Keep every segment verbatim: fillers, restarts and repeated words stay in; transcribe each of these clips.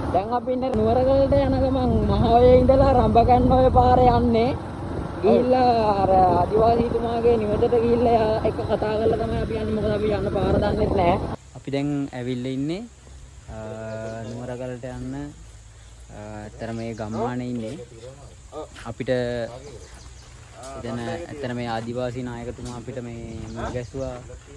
දැන් අපි ඉන්නේ නුවරගලට යන ගමන් මහෝයේ ඉඳලා රඹකන්වයේ පාරේ යන්නේ. ගිහිල්ලා අර ආදිවාසීතුමාගේ නිවසට ගිහිල්ලා එක කතා කරලා තමයි අපි යන්නේ. මොකද අපි යන්න පාර දන්නේ නැහැ. අපි දැන් ඇවිල්ලා ඉන්නේ නුවරගලට යන්න. ඇත්තට මේ ගම්මානේ ඉන්නේ. අපිට එතන ඇත්තට මේ ආදිවාසී නායකතුමා අපිට මේ මුණ ගැස්සුවා.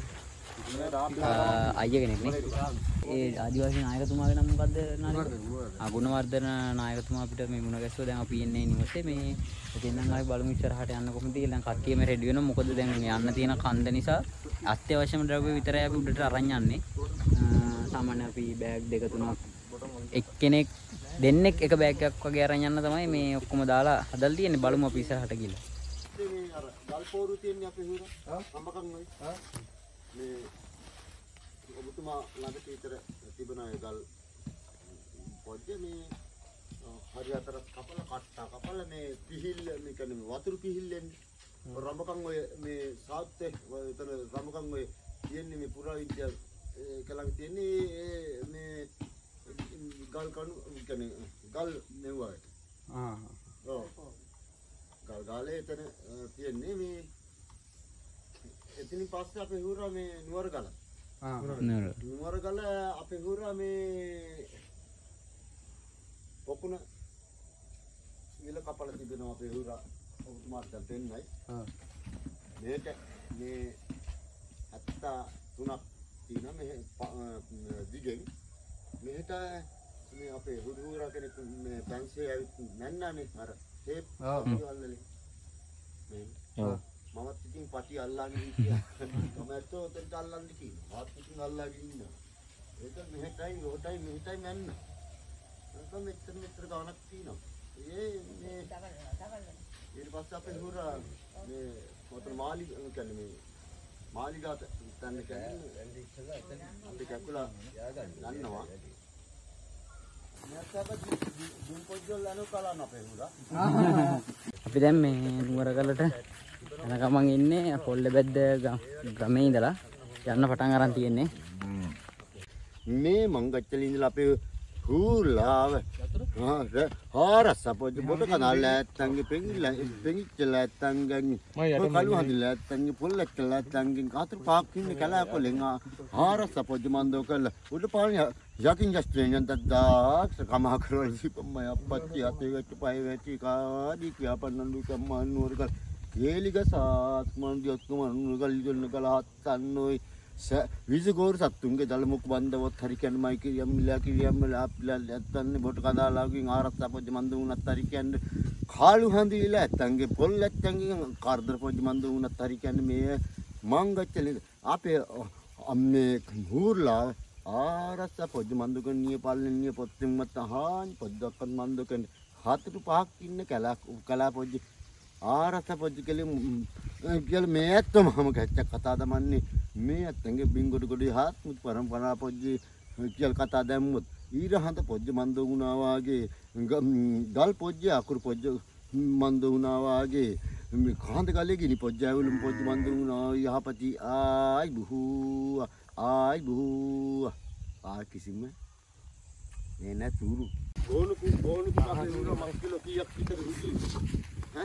අයියා කෙනෙක් නේ. ඒ ආදිවාසී නායකතුමාගේ නම මොකද්ද නායක? ආ ගුණවර්ධන නායකතුමා අපිට මේ මුණ ගැස්සුවා. දැන් අපි ඉන්නේ නිවසේ මේ එතෙන් නම් ආයි බලමු ඉස්සරහට යන්න කොහොමද කියලා. දැන් කට්ටිය මේ රෙඩි වෙනවා. මොකද දැන් යන්න තියෙන කන්ද නිසා අත්‍යවශ්‍යම ද්‍රව්‍ය විතරයි අපි උඩට අරන් යන්නේ. සාමාන්‍ය අපි බෑග් දෙක තුනක් එක්කෙනෙක් දෙන්නෙක් එක බෑග් එකක් වගේ අරන් යන්න තමයි මේ ඔක්කොම දාලා හදලා තියෙන්නේ. බලමු අපි ඉස්සරහට ගිහලා. මේ අර ගල් පෝරු තියන්නේ අපේ හුර. අම්බකන් ඔය. මේ ඔබතුමා ළඟ තීතර තිබුණා ඒ ගල් පොඩ්ඩේ මේ හරි අතර කපලා කට්ටා කපලා මේ පිහිල් මේ කියන්නේ වතුරු පිහිල්ලෙන්නේ රඹකන් ඔය මේ සාත්තේ එතන රඹකන් ඔය තියන්නේ මේ පුරා විද්‍යා ඒක ළඟ තියන්නේ මේ ගල් කණු කියන්නේ ගල් නෙවුවා ආ ඔව් ගල් ගාලේ එතන තියන්නේ මේ එතනින් පස්සේ අපේ හුරා මේ නුවරගල ආ නුවරගල අපේ හුරා මේ පොකුණ විල කපලා තිබෙනවා අපේ හුරා ඔබතුමාට දෙන්නයි ආ මේක මේ හත්ත තුනක් තියෙනවා මේ දිගෙන් මෙහෙට මේ අපේ හුරුහුරා කෙනෙක් මේ පැන්සේ ඇවිත් නැන්නානේ අර ටේප් අල්ලලේ මේ ඔව් මමත් ඉතින් පටි අල්ලන්නේ කියලා මම ඇත්තෝ උතන්ට අල්ලන්නේ කියලා මාත් ඉතින් අල්ලගෙන ඉන්නවා ඒක මෙහෙටයි රොටයි මෙහෙටයි නැන්න ඒක මෙච්චර මෙච්චර ගානක් තියෙනවා ඒ මේ ඊට පස්සේ අපේ හුරුහුරා මේ මොතන මාලි කියන්නේ මේ මාලිගාට තන්න කියන්නේ අපි කැකුලා ගන්නවා අපි දැන් මේ නුවරගලට යන ගමන් ඉන්නේ පොල්ලබැද්ද ගමේ ඉඳලා යන්න පටන් අරන් තියෙන්නේ. මේ මංගච්චලේ ඉඳලා අපේ හූලාව හාරස පොඩි පොඩ කනල්ල ඇත්තන්ගේ පෙඟිල්ල පෙඟිච්චල ඇත්තන්ගෙන් කළු හඳිල ඇත්තන්ගේ පොල්ලච්චල ඇත්තන්ගෙන් කාතර පාක් ඉන්නේ කලා කොලෙන් හාරස පොඩි මන්දෝ කළා උඩ පාන යකින් ජස්ට්‍රේන් දද්දා කමහ කරවල සිපම්ම අප්පච්චි අතේ වෙච්ච පය වෙච්ච කාදී කියාපන්නු කම්මන්නෝර කල් කේලිගසාත් මන් දියොත්කම නුගල් ඉදොල්න කලහත්තන්නෝයි විසගෝර සත්තුන්ගේ දලමුක් බන්දවත් හරි කියන්නේ මයි කියම් මිලා කියම් ලාප්ලා නැත්තන්නේ බොට කදාලාගෙන් ආරස්සා පොජ්ජ මන්ද වුණත් හරි කියන්නේ කාලු හඳිලා ඇත්තන්ගේ පොල් ඇත්තන්ගේ කාර්දර පොජ්ජ මන්ද වුණත් හරි කියන්නේ මේ මංගච්චලේ අපේ අම්මේ හූර්ලා ආරස්සා පොජ්ජ මන්ද කන්නේ පල්ලන්නේ පොත්තෙන් මත හාන් පොද්දක්වත් මන්ද කන්නේ හතර පහක් ඉන්න කලා කලා පොජ්ජ ආරස්සා පොජ්ජ කලේ කියලා මේ ඇත්තම මම කැච්චක් කතා දමන්නේ මේ ඇත්තන්ගේ බින්ගොඩ ගොඩ හාත් මුත් පරම්පරා පොජ්ජේ කියලා කතා දැම්මොත් ඊර හඳ පොජ්ජ මන්ද වුණා වාගේ ගල් පොජ්ජේ අකුරු පොජ්ජ මන්ද වුණා වාගේ මේ කාන්ද ගලේ ගිනි පොජ්ජ ඇවිලුම් පොජ්ජ මන්ද වුණා යහපති ආයි බුහු ආයි බුහු ආ කිසිම නේ නැතුරු ගෝණු ගෝණු අපේ උර මස් කිලෝ කීයක් විතර රුචි ඈ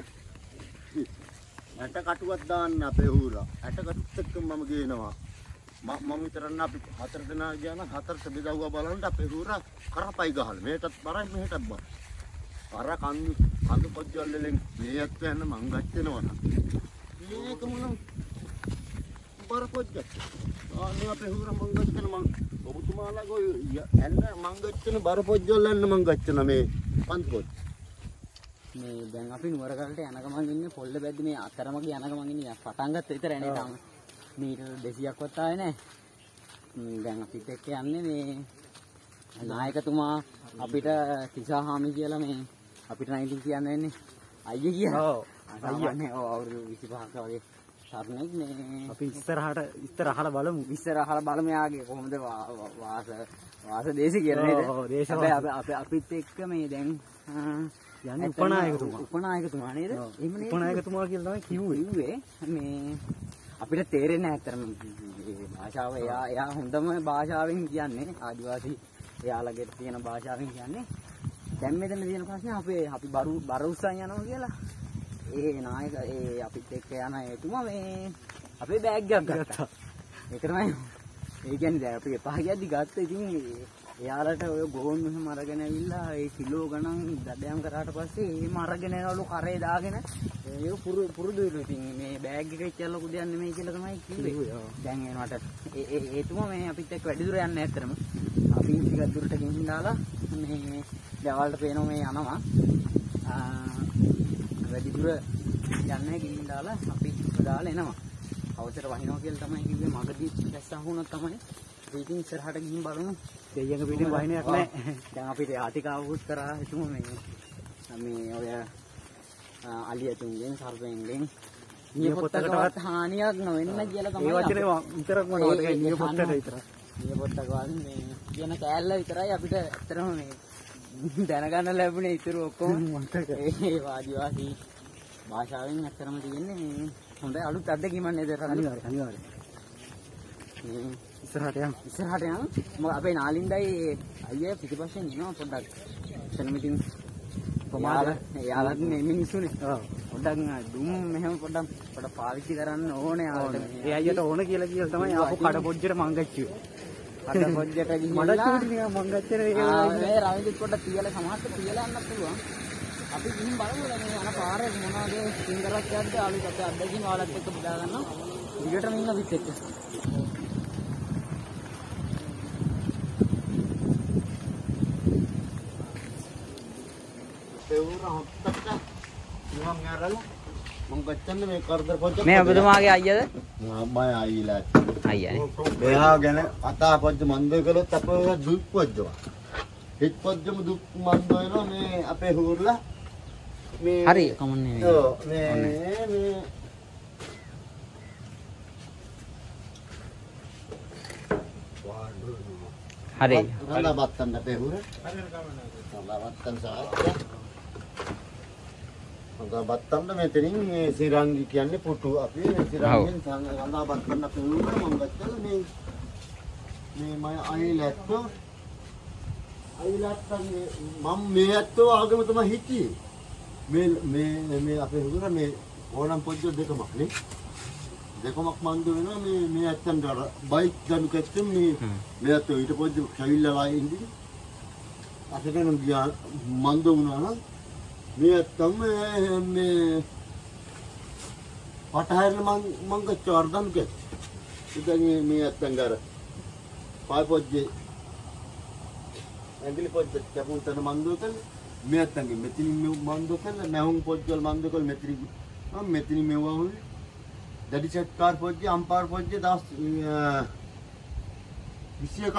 ඇට කටුවක් දාන්න අපේ හුරා ඇට කටුත් එක්ක මම ගේනවා මම විතරක් අපි හතර දෙනා ගියා නම් හතරට බෙදවුවා බලන්න අපේ හුරා කරපයි ගහලා මේකටත් බරයි මෙහෙටත් බර අර කන්දු කන්දු පොජ්ජල් වලින් මේත් යන මං ගච්චනවා නම් මේක මොන බර පොජ්ජක් ආන්නේ අපේ හුරා මං ගච්චන මං ඔබතුමාලා ගොය එන්න මං ගච්චන බර පොජ්ජල් යන්න මං ගච්චන මේ පන්ති පොජ්ජ මේ දැන් අපි නුවරගලට යන ගමන් ඉන්නේ පොල්ලබැද්ද මේ අතරමඟ යන ගමන් ඉන්නේ පටන් ගත්ත විතරයි නේ තාම මීටර දෙසීයක් වත් ආවේ නැහැ දැන් අපිත් එක්ක යන්නේ මේ නායකතුමා අපිට තිසාහාමි කියලා මේ අපිට නයින්ටින් කියන්න වෙන්නේ අයියේ කියලා ඔව් අයියා නේ ඔව් අවුරුදු විසිපහක වගේ සරණෙක් මේ අපි ඉස්සරහට ඉස්සර අහලා බලමු ඉස්සර අහලා බලමු යාගේ කොහොමද වාස වාස දේශي කියලා නේද ඔව් දේශ අපි අපි අපිත් එක්ක මේ දැන් යන්නේ උපනායකතුමා උපනායකතුමා නේද එහෙම නේද උපනායකතුමා කියලා තමයි කිව්වේ කිව්වේ මේ අපිට තේරෙන්නේ නැහැ අතරම මේ භාෂාව එයා එයා හොඳම භාෂාවෙන් කියන්නේ ආදිවාසී එයාලගේ තියෙන භාෂාවෙන් කියන්නේ දැන් මෙතන තියෙන ප්‍රශ්නේ අපේ අපි බරු බර උස්සන් යනවා කියලා ඒ නායක ඒ අපිත් එක්ක යන එතුමා මේ අපේ බෑග් එකක් ගත්තා. ඒක තමයි. ඒ කියන්නේ දැන් අපි එපා කියද්දි ගත්තා. ඉතින් එයාලට ඔය ගෝන් මෙහෙම අරගෙන ඇවිල්ලා ඒ කිලෝ ගණන් දඩයම් කරාට පස්සේ එහෙම අරගෙන එනවලු කරේ දාගෙන ඒක පුරුදු පුරුදුලු. ඉතින් මේ බෑග් එක ඉච්ච ලොකු දෙයක් නෙමෙයි කියලා තමයි කිව්වේ. දැන් එනවට ඒ ඒතුමා මේ අපිත් එක්ක වැඩි දුර යන්නේ නැත්තරම. අපි ටිකක් දුරට ගෙනින් දාලා මේ දවල්ට පේනවා මේ යනවා. වැඩි දුර යන්නේ ගෙනින් දාලා අපි දාලා එනවා. අවසර වහිනවා කියලා තමයි කිව්වේ. මගදී දැස්සා වුණොත් තමයි ඉතින් ඉස්සරහට ගිහින් බලමු. දෙයියක පිටින් වහිනයක් නැහැ. දැන් අපිට ආතිකාවුත් කරා හිටමු මේ මේ ඔය අලියතුන්ගෙන් සර්පෙන්ගෙන් නියපොත්තකටවත් හානියක් නොවෙන්න කියලා තමයි. ඒ වචනේ විතරක්ම නෝටකයි නියපොත්තට විතරයි. නියපොත්තක වගේ මේ කියන කෑල්ල විතරයි අපිට ඇත්තටම මේ දැනගන්න ලැබුණේ. ඉතුරු ඔක්කොම ඒ වාදිවාසී භාෂාවෙන් ඇත්තටම තියෙන්නේ මේ හොඳයි අලුත් අත්දැකීමක් නේද? අනිවාර්යයෙන් අනිවාර්යයෙන්. මේ ඉස්සරහට යන්න ඉස්සරහට යන්න මොකද අපේ නාලින්දයි අයියා පිටිපස්සෙන් එනවා පොඩ්ඩක්. එතන මිටින් කොමාල යාලත් මේ මිනිස්සුනේ. ඔව්. පොඩ්ඩක් දුම් මෙහෙම පොඩ්ඩක් පොඩ්ඩක් පාවිච්චි කරන්න ඕනේ ආවට. ඒ අයියට ඕන කියලා කියලා තමයි ආපු කඩ පොජ්ජට මං ගච්චුවේ. කඩ පොජ්ජට ගිහිල්ලා මඩ චූටි නිකන් මං ගච්චේ නේ. මේ රවිදිත් පොඩ්ඩක් තියලා සමහරට තියලා යන්නත් පුළුවන්. අපි ගිහින් බලමු මේ යන පාරේ මොනවද සිංගරක් යද්ද අලුත් අපේ අද්දකින් ඔයාලත් එක්ක බෙදා ගන්නවා. ඊටම ඉන්න අපිත් එක්ක. මේ ඔබතුමාගේ අයියද? මම අයිලා. අයියානේ. මෙහා ගැන කතා පොජ්ජ මන්දෝ කළොත් අපේ දුක් පොජ්ජව. හිට පොජ්ජම දුක් මන්දෝ වෙනවා මේ අපේ හුරුලා. මේ හරි කමන්නේ. ඔව් මේ මේ හරි. රඳා බත්තන්න අපේ හුර. රඳා බත්තන් සාත්‍ය. රඳා බත්තන්න මෙතනින් මේ සිරංගි කියන්නේ පුටු. අපි සිරංගෙන් රඳා බත්තන්න අපේ හුර මම ගත්තල මේ මේ මම අයිලැත්තෝ අයිලැත්තන්නේ මම මේ ඇත්තෝ ආගම තමයි හිටියේ. මේ මේ මේ අපේ හුර මේ ඕනම් පොජ්ජ දෙකමක් නේ. දෙකමක් මන්ද වෙනවා මේ මේ ඇත්තන්ට අර බයික් ගනු කැත්තෙන් මේ මේ ඇත්තෝ ඊට පොජ්ජ කැවිල්ලා ඉඳි අතගෙන ගියා මන්ද වුණා නම් මේ ඇත්තම මේ පටහැරන මං මං ගච්ඡ වර්ධන් කෙත් ඉතින් මේ ඇත්තන් ගාර පාය පොජ්ජේ ඇඟිලි පොජ්ජ කැපුම් තන මන්ද උතන මේ ඇත්තන්ගේ මෙතින් මන්ද උතන නැහුම් පොජ්ජල් මන්ද උකල් මෙතින් මම මෙතින් මෙවවා හොල් දැඩි සත්කාර පොජ්ජේ අම්පාර පොජ්ජේ දවස් විසි එකක්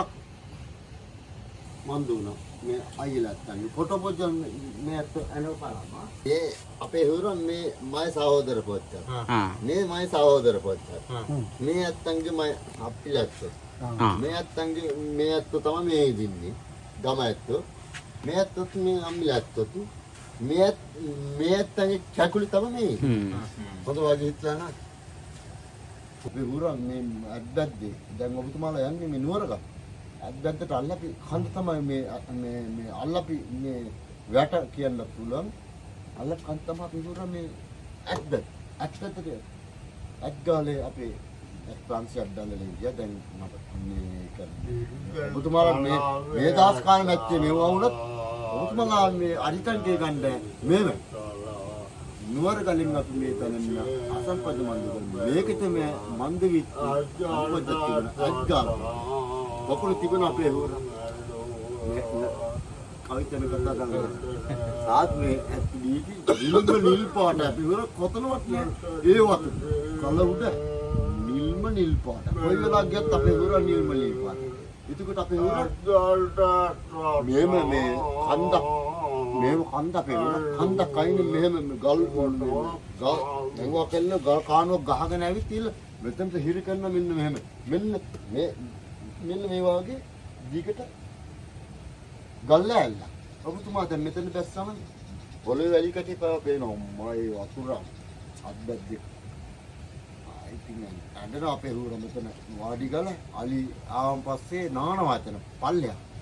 මන්ද වුණා මේ අයියලා නැත්තන් ෆොටෝ පොජ්ජල් මේ ඇත්ත අනෝපාරම ඒ අපේ හුරුන් මේ මයි සහෝදර පොජ්ජල් හා මේ මයි සහෝදර පොජ්ජල් මේ ඇත්තන්ගේ මයි අප්පිලැත්ත මේ ඇත්තන්ගේ මේ ඇත්ත තමයි මේ ඉදින්නේ ගම ඇත්ත මේ ඇත්තත් මේ අම්මිලැත්තත් මේ මේ ඇත්තන්ගේ කැකුලි තමයි මේ හොඳ වගේ හිටලා නා අපේ හුරුන් මේ අද්දද්දේ දැන් ඔබතුමාලා යන්නේ මේ නුවරක අද්දද්දට අල්ලපි කන්ද තමයි මේ මේ මේ අල්ලපි මේ වැට කියන්න පුළුවන් අල්ලප කන්ද තමයි අපි හුරුන් මේ අද්දත් අද්දද්දට අද්ගාලේ අපේ ප්‍රංශය අද්දල්ලේ ගියා දැන් මට මේ කරන්නේ ඔබතුමාලා මේ මේ දාස් කාලේ නැත්තේ මේවා වුණත් ඔබතුමාලා මේ අරිතන්ගේ ගන්න මේව නුවර ගලින් අපි මේ තනන්න අසම්පද මන්ද මේකට මේ මන්ද විත් අම්පද තිබුණ අද්ගාල වකුණු තිබුණ අපේ හුර මේ කවිතන කතා කරනවා සාත් මේ ඇත්දීටි නිල්ම නිල් පාට අපි හුර කොතනවත් නෑ ඒ වතු කල උඩ නිල්ම නිල් පාට කොයි වෙලාවක ගියත් අපේ හුර නිල්ම නිල් පාට එතකොට අපේ හුර මේම මේ කන්දක් මේව කන්ද අපේ කන්ද කයින් මෙහෙම ගල් ගල් මෙව කෙල්ල ගල් කානුවක් ගහගෙන ඇවිත් ඉල මෙතනට හිරි කරන මෙන්න මෙහෙම මෙන්න මේ මෙන්න මේ වගේ දිගට ගල් ඇල්ල ඔබතුමා දැන් මෙතන බැස්සම පොළවේ වැලි කටි පාව පේනවා මයි වතුර අද්දද්ද I think අඬන අපේ හුර මෙතන වාඩි ගල අලි ආවන් පස්සේ නාන වචන පල්ලයක්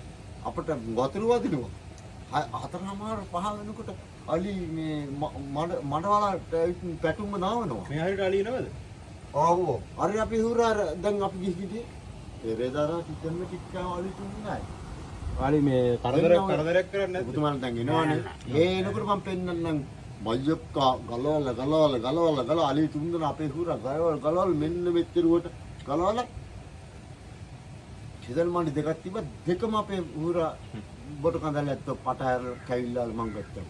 අපිට වතුර වදිනවා. හතරමාර පහ වෙනකොට අලි මේ මඩ මඩවලට පැටුම්ම නාවනවා. මේ හරියට අලි නේද? ආව්. අර අපි හුරා දැන් අපි ගිහි ගියේ පෙරේදාරා කිච්චන්න කිච්චා අලි තුන්නායි. අලි මේ කරදරයක් කරදරයක් කරන්නේ නැද්ද? පුතුමාලා දැන් එනවනේ. ඒ එනකොට මම පෙන්නන්නම් මල්යක්කා ගලවල ගලවල ගලවල ගල අලි තුන්දෙන අපේ හුරා ගලවල ගලවල මෙන්න මෙච්චරුවට ගලවල සිදල් මණ්ඩි දෙකක් තිබ්බ දෙකම අපේ හුරා බොට කඳල් ඇත්ත පටහැර කැවිල්ලා මං ගත්තා.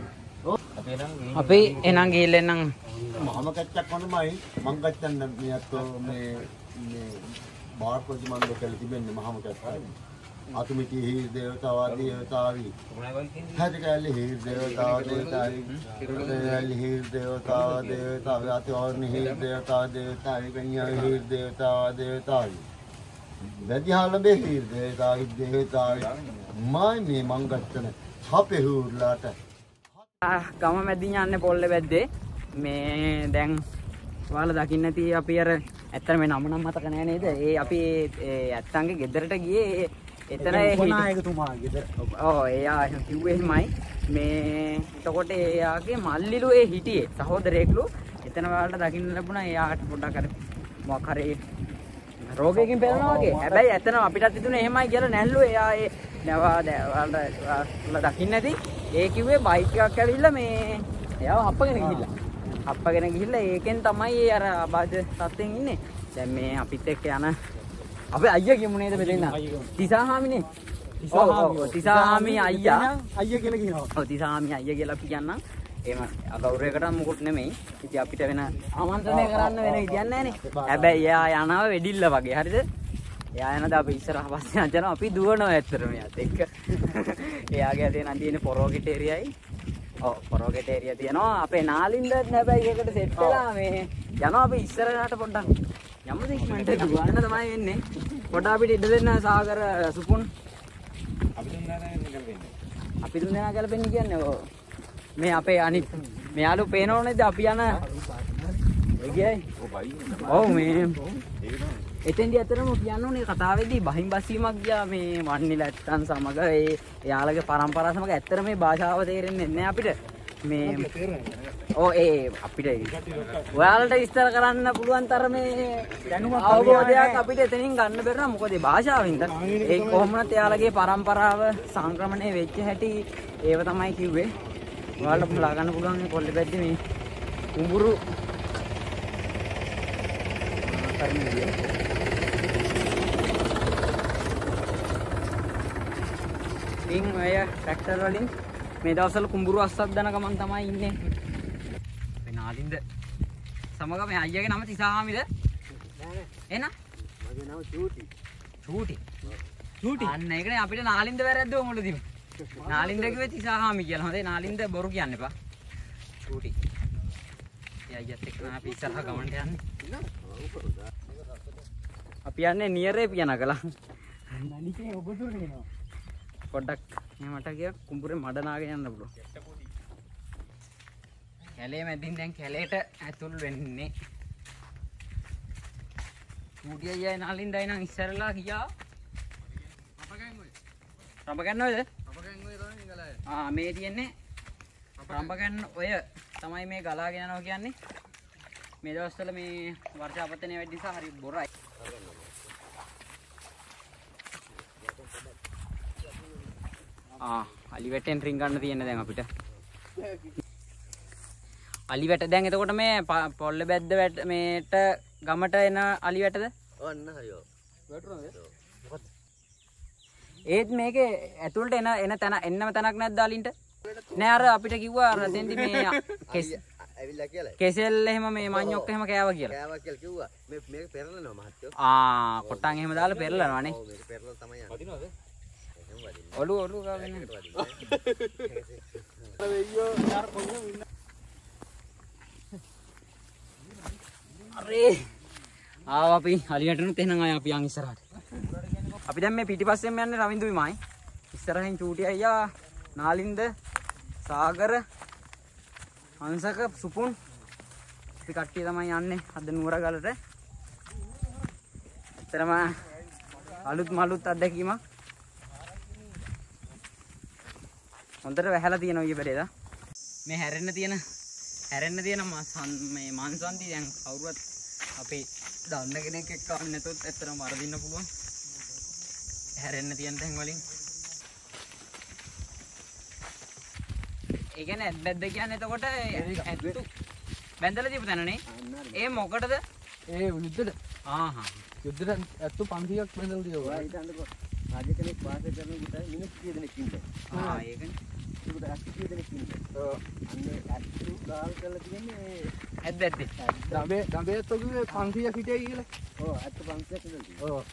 අපි එනං ගිහිල්ලා එනං මම කච්චක් වනමයි මං ගත්තන්න මේ අතෝ මේ මේ බාර්කොඩ් මන් දෙකල තිබෙන්නේ මහම කච්චයි. අතුමිටි හීර් දේවතාවා දේවතාවි. හැදකැලේ හීර් දේවතාවා දේවතාවි. ඉරදැලේ හීර් දේවතාවා දේවතාවි. අතෝර්ණි හීර් දේවතාවා දේවතාවි. කන්‍යා හීර් දේවතාවා දේවතාවි. වැදිහාලබේ හීර් දේවතාවි දේවතාවි. මයි මේ මං ගත්තන අපේ හුර්ලාට ගම මැදින් යන්නේ පොල්ලේ වැද්දේ මේ දැන් ඔයාලා දකින්න ඇති අපි අර ඇත්තට මේ නම නම් මතක නෑ නේද? ඒ අපි ඒ ඇත්තන්ගේ ගෙදරට ගියේ එතන නායකතුමා ගෙදර. ඔව් එයා කිව්වේ එහෙමයි. මේ එතකොට එයාගේ මල්ලිලු ඒ හිටියේ සහෝදරයෙක්ලු. එතන ඔයාලට දකින්න ලැබුණා එයාට පොඩ්ඩක් අර මොකක් හරි රෝගයකින් පෙළනවා වගේ. හැබැයි ඇත්තටම අපිටත් හිතුනේ එහෙමයි කියලා නැල්ලු එයා ඒ නැවා ඔයාලට දකින්න ඇති. ඒ කිව්වේ බයික් එකක් ඇවිල්ලා මේ එයාව හප්පගෙන ගිහිල්ලා. හප්පගෙන ගිහිල්ලා ඒකෙන් තමයි අර අබාධ තත්ත්වෙන් ඉන්නේ. දැන් මේ අපිත් එක්ක යන අපේ අයියා කියමු නේද මෙතන? තිසාහාමිනේ. තිසාහාමි. තිසාහාමි අයියා. අයියා කියලා කියනවා. ඔව් තිසාහාමි අයියා කියලා අපි කියන්නම්. එහෙම ගෞරවයකට මොකුත් නෙමෙයි. ඉතින් අපිට වෙන ආමන්ත්‍රණය කරන්න වෙන විදියක් නැහැනේ. හැබැයි එයා යනවා වෙඩිල්ල වගේ. හරිද? එයා යනද අපි ඉස්සරහ පස්සේ යනවා අපි දුවනවා ඇත්තටම එයාත් එක්ක. එයාගේ අතේ නම් තියෙන පොරෝගෙට ඒරියයි. ඔව් පොරෝගෙට ඒරියා තියෙනවා. අපේ නාලින්ද හැබැයි ඒකට සෙට් වෙලා මේ යනවා අපි ඉස්සරහට පොඩ්ඩක්. යමුද ඉක්මනට දුවන්න තමයි වෙන්නේ. පොඩ්ඩක් අපිට ඉඩ දෙන්න සාගර සුපුන්. අපි තුන් දෙනා ගැලපෙන්නේ. අපි තුන් දෙනා ගැලපෙන්නේ කියන්නේ ඔව්. මේ අපේ අනිත් මෙයාලු පේනව නේද අපි යන ඒ කියයි. ඔව් මේ එතෙන්දී අතරම කියන්න ඕනේ කතාවේදී බහින් බැසීමක් ගියා මේ වන්නිල ඇත්තන් සමග ඒ එයාලගේ පරම්පරාව සමග ඇත්තට මේ භාෂාව තේරෙන්නේ නැහැ අපිට මේ ඔව් ඒ අපිට ඔයාලට විස්තර කරන්න පුළුවන් තරමේ දැනුමක් අවබෝධයක් අපිට එතනින් ගන්න බැරි මොකද ඒ භාෂාවෙන්ද ඒ කොහොමවත් එයාලගේ පරම්පරාව සංක්‍රමණය වෙච්ච හැටි ඒව තමයි කිව්වේ ඔයාලට බලා ගන්න පුළුවන් මේ කොල්ලේ පැද්දේ මේ කුඹුරු ඉතින් ඔය ට්‍රැක්ටර් වලින් මේ දවස්වල කුඹුරු අස්සක් දන ගමන් තමයි ඉන්නේ. අපේ නාලින්ද සමග මේ අයියාගේ නම තිසාහාමිද? නෑ එන මගේ නම චූටි. චූටි. චූටි. අන්න ඒකනේ අපිට නාලින්ද වැරද්දුව මුලදී. නාලින්ද කිව්වේ තිසාහාමි කියලා. හොඳේ නාලින්ද බොරු කියන්න එපා. චූටි. ඒ අයියත් එක්ක අපි ඉස්සරහ ගමන්ට යන්නේ. අපි යන්නේ නියරේ පියනගලා. නලිකේ ඔබ දුර එනවා. පොඩ්ඩක් මෙහෙමට ගියා කුඹුරේ මඩ නාගෙන යන්න පුළුවන්. කැලේ මැදින් දැන් කැලේට ඇතුල් වෙන්නේ. චූටි අයියා නාලින්දයි නම් ඉස්සරලා ගියා. රඹ ගෑන් ඔය. රඹ ගෑන් ඔයද? රඹ ගෑන් ඔය තමයි ගලාය. ආ මේ තියෙන්නේ රඹ ගෑන් ඔය තමයි මේ ගලාගෙන යනවා කියන්නේ. මේ දවස්වල මේ වර්ෂාපතනය වැඩි නිසා හරි බොරයි. ආ අලි වැටෙන් රින් ගන්න තියෙන දැන් අපිට. අලි වැට දැන් එතකොට මේ පොල්ල බැද්ද වැට මේට ගමට එන අලි වැටද? ඔන්න හරියෝ. වැටුණාද? මොකද? ඒත් මේකේ ඇතුළට එන එන තැන එන්නම තැනක් නැද්ද අලින්ට? නෑ අර අපිට කිව්වා අර දෙන්දි මේ කෙස් ඇවිල්ලා කියලා. කෙසෙල් එහෙම මේ මඤ්ඤොක් එහෙම කෑවා කියලා. කෑවා කියලා කිව්වා. මේ මේක පෙරලනවා මහත්තයෝ. ආ කොට්ටන් එහෙම දාලා පෙරලනවානේ. ඔව් මේක පෙරලලා තමයි යන්නේ. වදිනවද? ඔලු ඔලු ගාගෙන. වෙයියෝ යාර පොන්න ඉන්න. අරේ ආව අපි අලියටනුත් එහෙනම් ආය අපි යන් ඉස්සරහට. අපි දැන් මේ පිටිපස්සෙන් යන්නේ රවින්දු විමයි. ඉස්සරහින් චූටි අයියා නාලින්ද සාගර හංසක සුපුන් අපි කට්ටිය තමයි යන්නේ අද නුවරගලට. ඇත්තරම අලුත් මලුත් අත්දැකීමක්. හොඳට වැහැලා තියෙනවා ඊයේ පෙරේද. මේ හැරෙන්න තියෙන හැරෙන්න තියෙන මේ මාංශන්ති දැන් කවුරුවත් අපේ දන්න කෙනෙක් එක්ක ආන්න නැතොත් ඇත්තටම වරදින්න පුළුවන්. හැරෙන්න තියෙන තැන් වලින්. ඒ කියන්නේ ඇද්දැද්ද කියන්නේ එතකොට ඇත්තු බැඳලා දීපු තැනනේ. ඒ මොකටද? ඒ යුද්ධෙට. ආහා. යුද්ධෙට ඇත්තු පන්සියක් බැඳලා තියෙනවා. ඔයා හිතන්නකෝ රජ කෙනෙක් වාසය කරන විට මිනිස්සු කී දෙනෙක් ඉන්නද? ආ ඒකනේ. ඒක ඇත්තු කී දෙනෙක් ඉන්නද? ඔව්. අන්නේ ඇත්තු ගාල් කරලා තියෙන්නේ ඇද්දැද්ද. දඹේ දඹේ ඇත්තෝ පන්සියක් හිටියයි කියලා. ඔව් ඇත්තු පන්සියක් ඉඳලා තියෙනවා. ඔව්.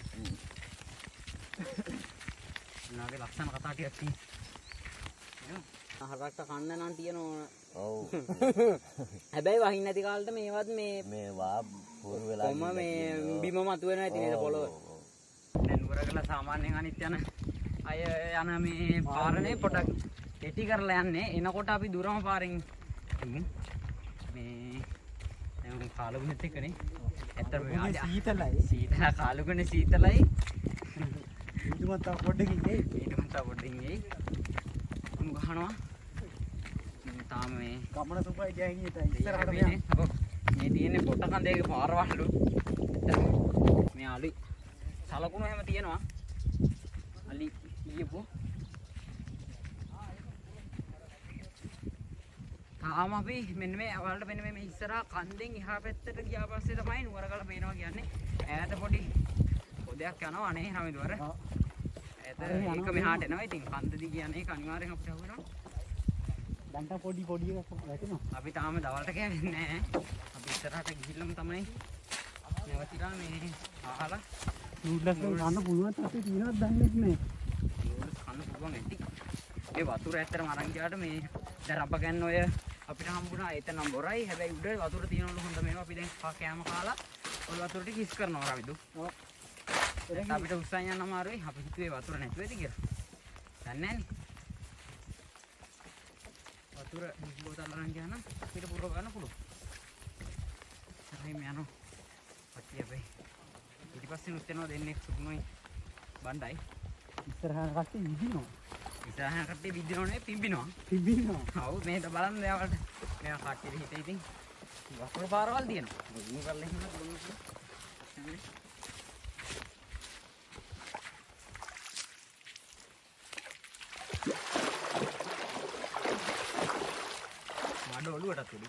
නාගේ ලක්ෂණ කතා ටිකක් තියෙනවා. හරක්ට කන්න නම් තියෙනවා. ඔව්. හැබැයි වහින්න නැති කාලෙට මේවත් මේ මේවා පුරු වෙලා කොම මේ බිම මතුවෙනවා ඉතින් ඒක පොළොව. දැන් නුවරගල සාමාන්‍යයෙන් අනිත් යන අය යන මේ පාරනේ පොඩක් කෙටි කරලා යන්නේ. එනකොට අපි දුරම පාරෙන් මේ දැන් කාලුගුණෙත් එක්කනේ. ඇත්තටම මේ සීතලයි. සීතල කාලුගුණේ සීතලයි. ඊටම තව පොඩ්ඩකින් එයි. ඊටම තව පොඩ්ඩකින් එයි. මම ගහනවා. තාම මේ ගමන සුපයි ගෑන් ඉතින් ඉස්සරහට මේ මේ තියෙන්නේ පොට කන්දේගේ පාරවල්ලු. මේ අලි සලකුණු එහෙම තියෙනවා. අලි ඊයපු. තාම අපි මෙන්න මේ වලට මෙන්න මේ ඉස්සරහා කන්දෙන් එහා පැත්තට ගියා පස්සේ තමයි නුවරගල පේනවා කියන්නේ. ඈත පොඩි පොදයක් යනවා අනේ හැමදවර. ඈත ඒක මෙහාට එනවා. ඉතින් කන්දදී කියන්නේ ඒක අනිවාර්යෙන් අපිට හුවෙනවා. දැන්ට පොඩි පොඩි එකක් වැටෙනවා. අපි තාම දවල්ට කෑවෙන්නේ නැහැ. අපි ඉස්සරහට ගිහිල්ලම තමයි නැවතිලා මේ අහලා නූඩ්ලස් ගන්න පුළුවන් අපි තියෙනවද දන්නේ නැහැ. නූඩ්ලස් කන්න පුළුවන් ඇති. මේ වතුර ඇත්තටම අරන් ගියාට මේ දැන් රබ ගන්න ඔය අපිට හම්බුණා එතනම් බොරයි. හැබැයි උඩ වතුර තියෙනවලු හොඳ මේවා අපි දැන් කෑම කාලා ඔය වතුර ටික කිස් කරනවා රවිදු. ඔව්. ඒක අපිට උස්සන් යන්න අමාරුයි. අපි හිතුවේ වතුර නැතුව ඇති කියලා. දන්නේ නැන්නේ. වතුර බෝතල් අරන් ගියා නම් අපිට පුරව ගන්න පුළුවන්. හරිම යනවා. පට්ටිය වෙයි. ඊට පස්සේ නුත් යනවා දෙන්නේ සුකුමයි බණ්ඩයි. ඉස්සරහට කට්ටිය විදිනවා. ඉස්සරහට කට්ටිය විදිනව නෙවෙයි පිම්බිනවා. පිබිනවා. ඔව් මේ බලන්න මෙයාට මෙයා කට්ටිය හිතේ ඉතින් වතුර පාරවල් තියෙනවා. මුණු කරලා ඉන්න පුළුවන්. ඔලුවටත් උඩු.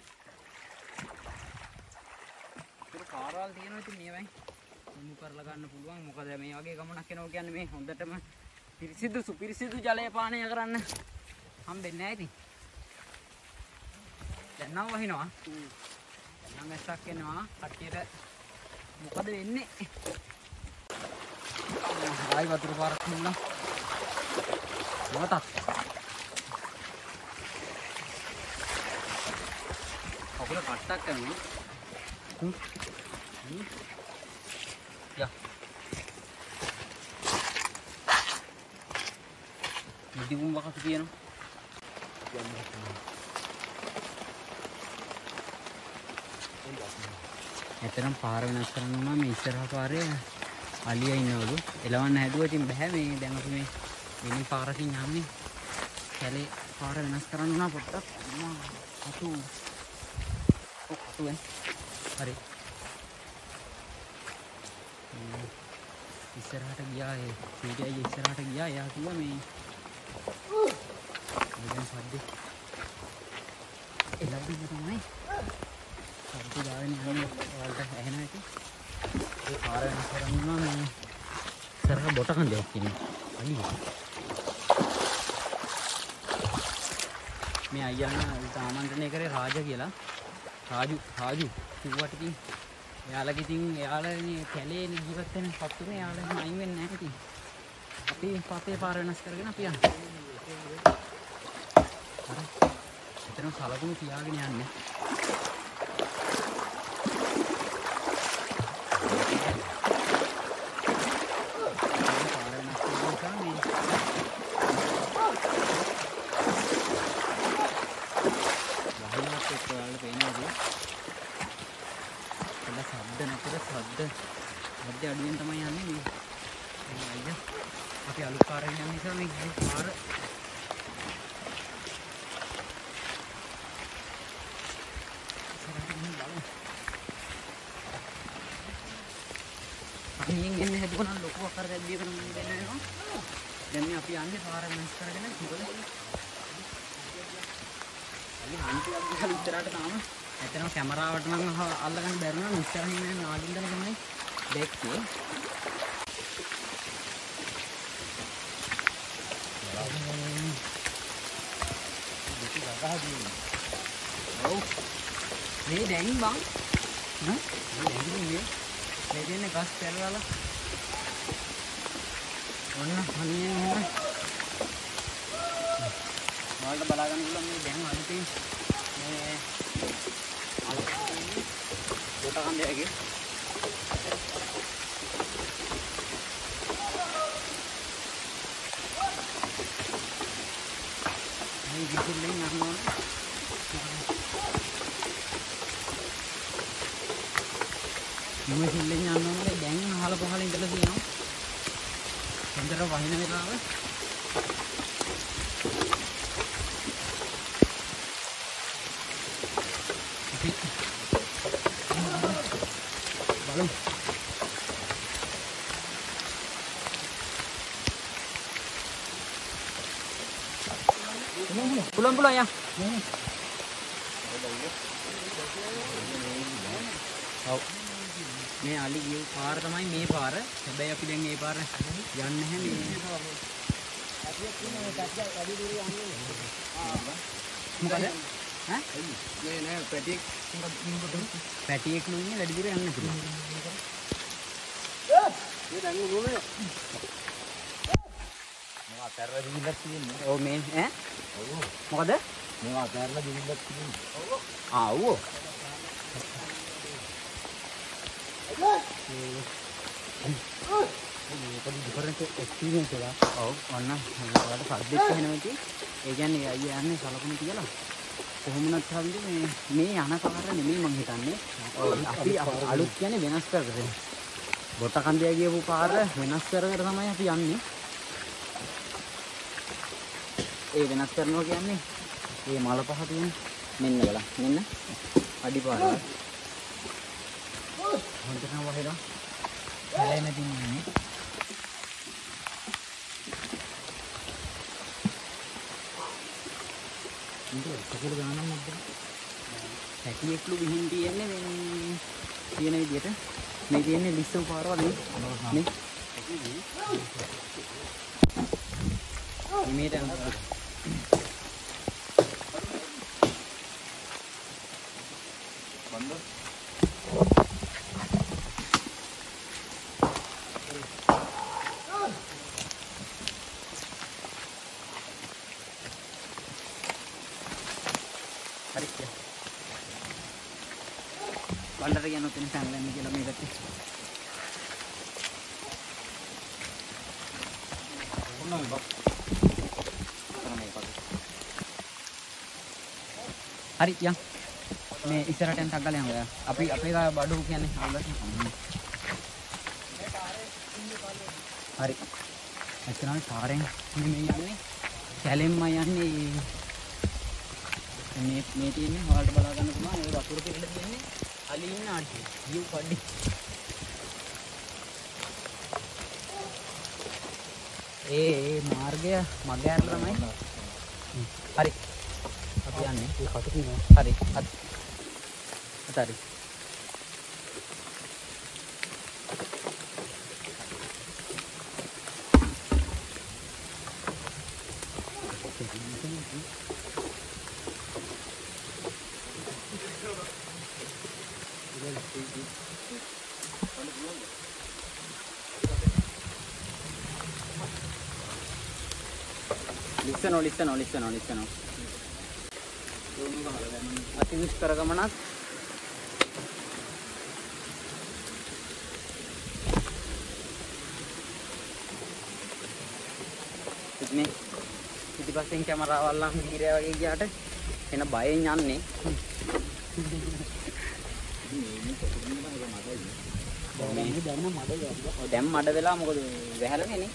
ඒක කාරවල් තියෙනවා ඉතින් මේවයි මුණු කරලා ගන්න පුළුවන්. මොකද මේ වගේ ගමනක් යනවා කියන්නේ මේ හොඳටම පිරිසිදු සුපිරිසිදු ජලය පානය කරන්න හම්බෙන්නේ නැහැ ඉතින්. දැන් නම් වහිනවා. දැන් නම් ඇස්සක් එනවා. කට්ටියට මොකද වෙන්නේ? ආයි වතුර පාරක් හම්බුණා. මොකටද? Aku udah katak kan ini. Hmm. Hmm. Ya. Jadi gua bakal sekian. එතරම් පාර වෙනස් කරනවා මේ ඉස්සරහා පාරේ අලියා ඉන්නවලු. එලවන්න හැදුවා ඉතින් බෑ මේ දැන් අපි මේ මිනි පාරකින් යන්නේ. කැලේ පාර වෙනස් කරන්න උනා පොඩ්ඩක්. අතු tuan, hari. Istirahat gaya, tidak aja istirahat gaya ya tua me. Jangan sedih. Eh lagi macam mana? Sampai jalan yang wadah enak itu. Ini parah yang sekarang mana me? Sekarang botak kan jauh ini. Ani. Me ayahnya zaman tu ni kerja raja gila. Raju Raju කිව්වට ඉතින් එයාලගේ ඉතින් එයාලා මේ කැලේ ජීවත් වෙන සතුනේ එයාලා අයින් වෙන්නේ නැහැ ඉතින් අපි පතේ පාර වෙනස් කරගෙන අපි යන්නේ අර එතන සලකුණු තියාගෙන යන්නේ පාර වෙනස් කරලා මේ शब्द शब्द अड़ियन तम अभी अलुकार पार අතර රැද්දිය කරන මම දැන් යනවා. දැන් මේ අපි යන්නේ පාර වෙනස් කරගෙන මොකද? අපි හන්තියක් ගහලා ඉස්සරහට තාම ඇත්තටම කැමරාවට නම් අල්ලගන්න බැරි නම් ඉස්සරහින් යන ආගින්දල තමයි දැක්කේ. ඔව් මේ දැන් බං ඈ දැන් මේ මේ දෙන්නේ ගස් පැලවල ඔන්න හනියේ මොන වලට බලා ගන්න පුළුවන් මේ දැන් අලුතින් මේ අලුතින් කොට කන්දේගේ මේ කිසිලෙන් යනවා මේ කිසිලෙන් යනවා දැන් අහල පහල ඉඳලා තියෙනවා හොඳට වහින වෙලාව බලමු pulang pulang ya. ඔව්. මේ අලි ගිය පාර තමයි මේ පාර. හැබැයි අපි දැන් මේ පාර යන්නේ නැහැ මේ. මොකද? ඈ? නෑ නෑ පැටියෙක් පැටියෙක් නුන්නේ වැඩි දුර යන්න පුළුවන්. ඒ දැන් නුනේ. මොකක් අතරලා ගිහිල්ලා තියෙන්නේ. ඔව් මේ ඈ? ඔව්. මොකද? මේවා අතරලා ගිහිල්ලා තියෙන්නේ. ඔව්. ආ ඔව්. මේක ඩිෆරන්ට් එක්ස්පීරියන්ස් එකක්. ඔව් ඔන්න ඔයාලට සද්දෙත් එහෙනවා ඉතින්. ඒ කියන්නේ අයියා යන්නේ සලකුණු කියලා. කොහොමුණත් හරිද මේ මේ යන පාර නෙමෙයි මං හිතන්නේ. අපි අලුත් කියන්නේ වෙනස් කරගෙන. බොට කන්දේ ගියපු පාර වෙනස් කර කර තමයි අපි යන්නේ. ඒ වෙනස් කරනවා කියන්නේ මේ මල පහ තියෙන මෙන්න බලන්න. මෙන්න අඩිපාරවල්. හොඳටම වහෙලා හැලෙන්න තින්නේ. ඉතින් කකුල ගානක් නැද්ද? පැටියෙක්ලු ගිහින් තියන්නේ මේ තියෙන විදියට. මේ තියෙන්නේ ලිස්සු පාරවල් නේ. නේ. මේට යනවා. බන්ද හරි බණ්ඩර කියන උතන සම්ලන්නේ කියලා මේ පැත්තේ ඕනයි බක් හරි යන් මේ ඉස්සරහට යන ටක් ගාලා යන්න ඔයා අපි අපේ ගා බඩු කියන්නේ අවුලක් හරි එතනයි පාරෙන් මේ යන්නේ කැලෙන්ම යන්නේ මේ මේ තියෙන්නේ හොල්ට බලා ගන්න පුළුවන් ඒ වතුර පිරෙලා තියෙන්නේ අලි ඉන්න ආටි view පඩි ඒ ඒ මාර්ගය මග ඇරලා තමයි හරි අපි යන්නේ ඒ කට තියෙනවා හරි අත් අතරි Listen, listen, listen, listen. Ati miss karagamanat. Ini, itu pasti yang camera awal lang kiri awal gigi ada. Kena bayar nyanyi. Dem ada bela mau kau behar ni ni.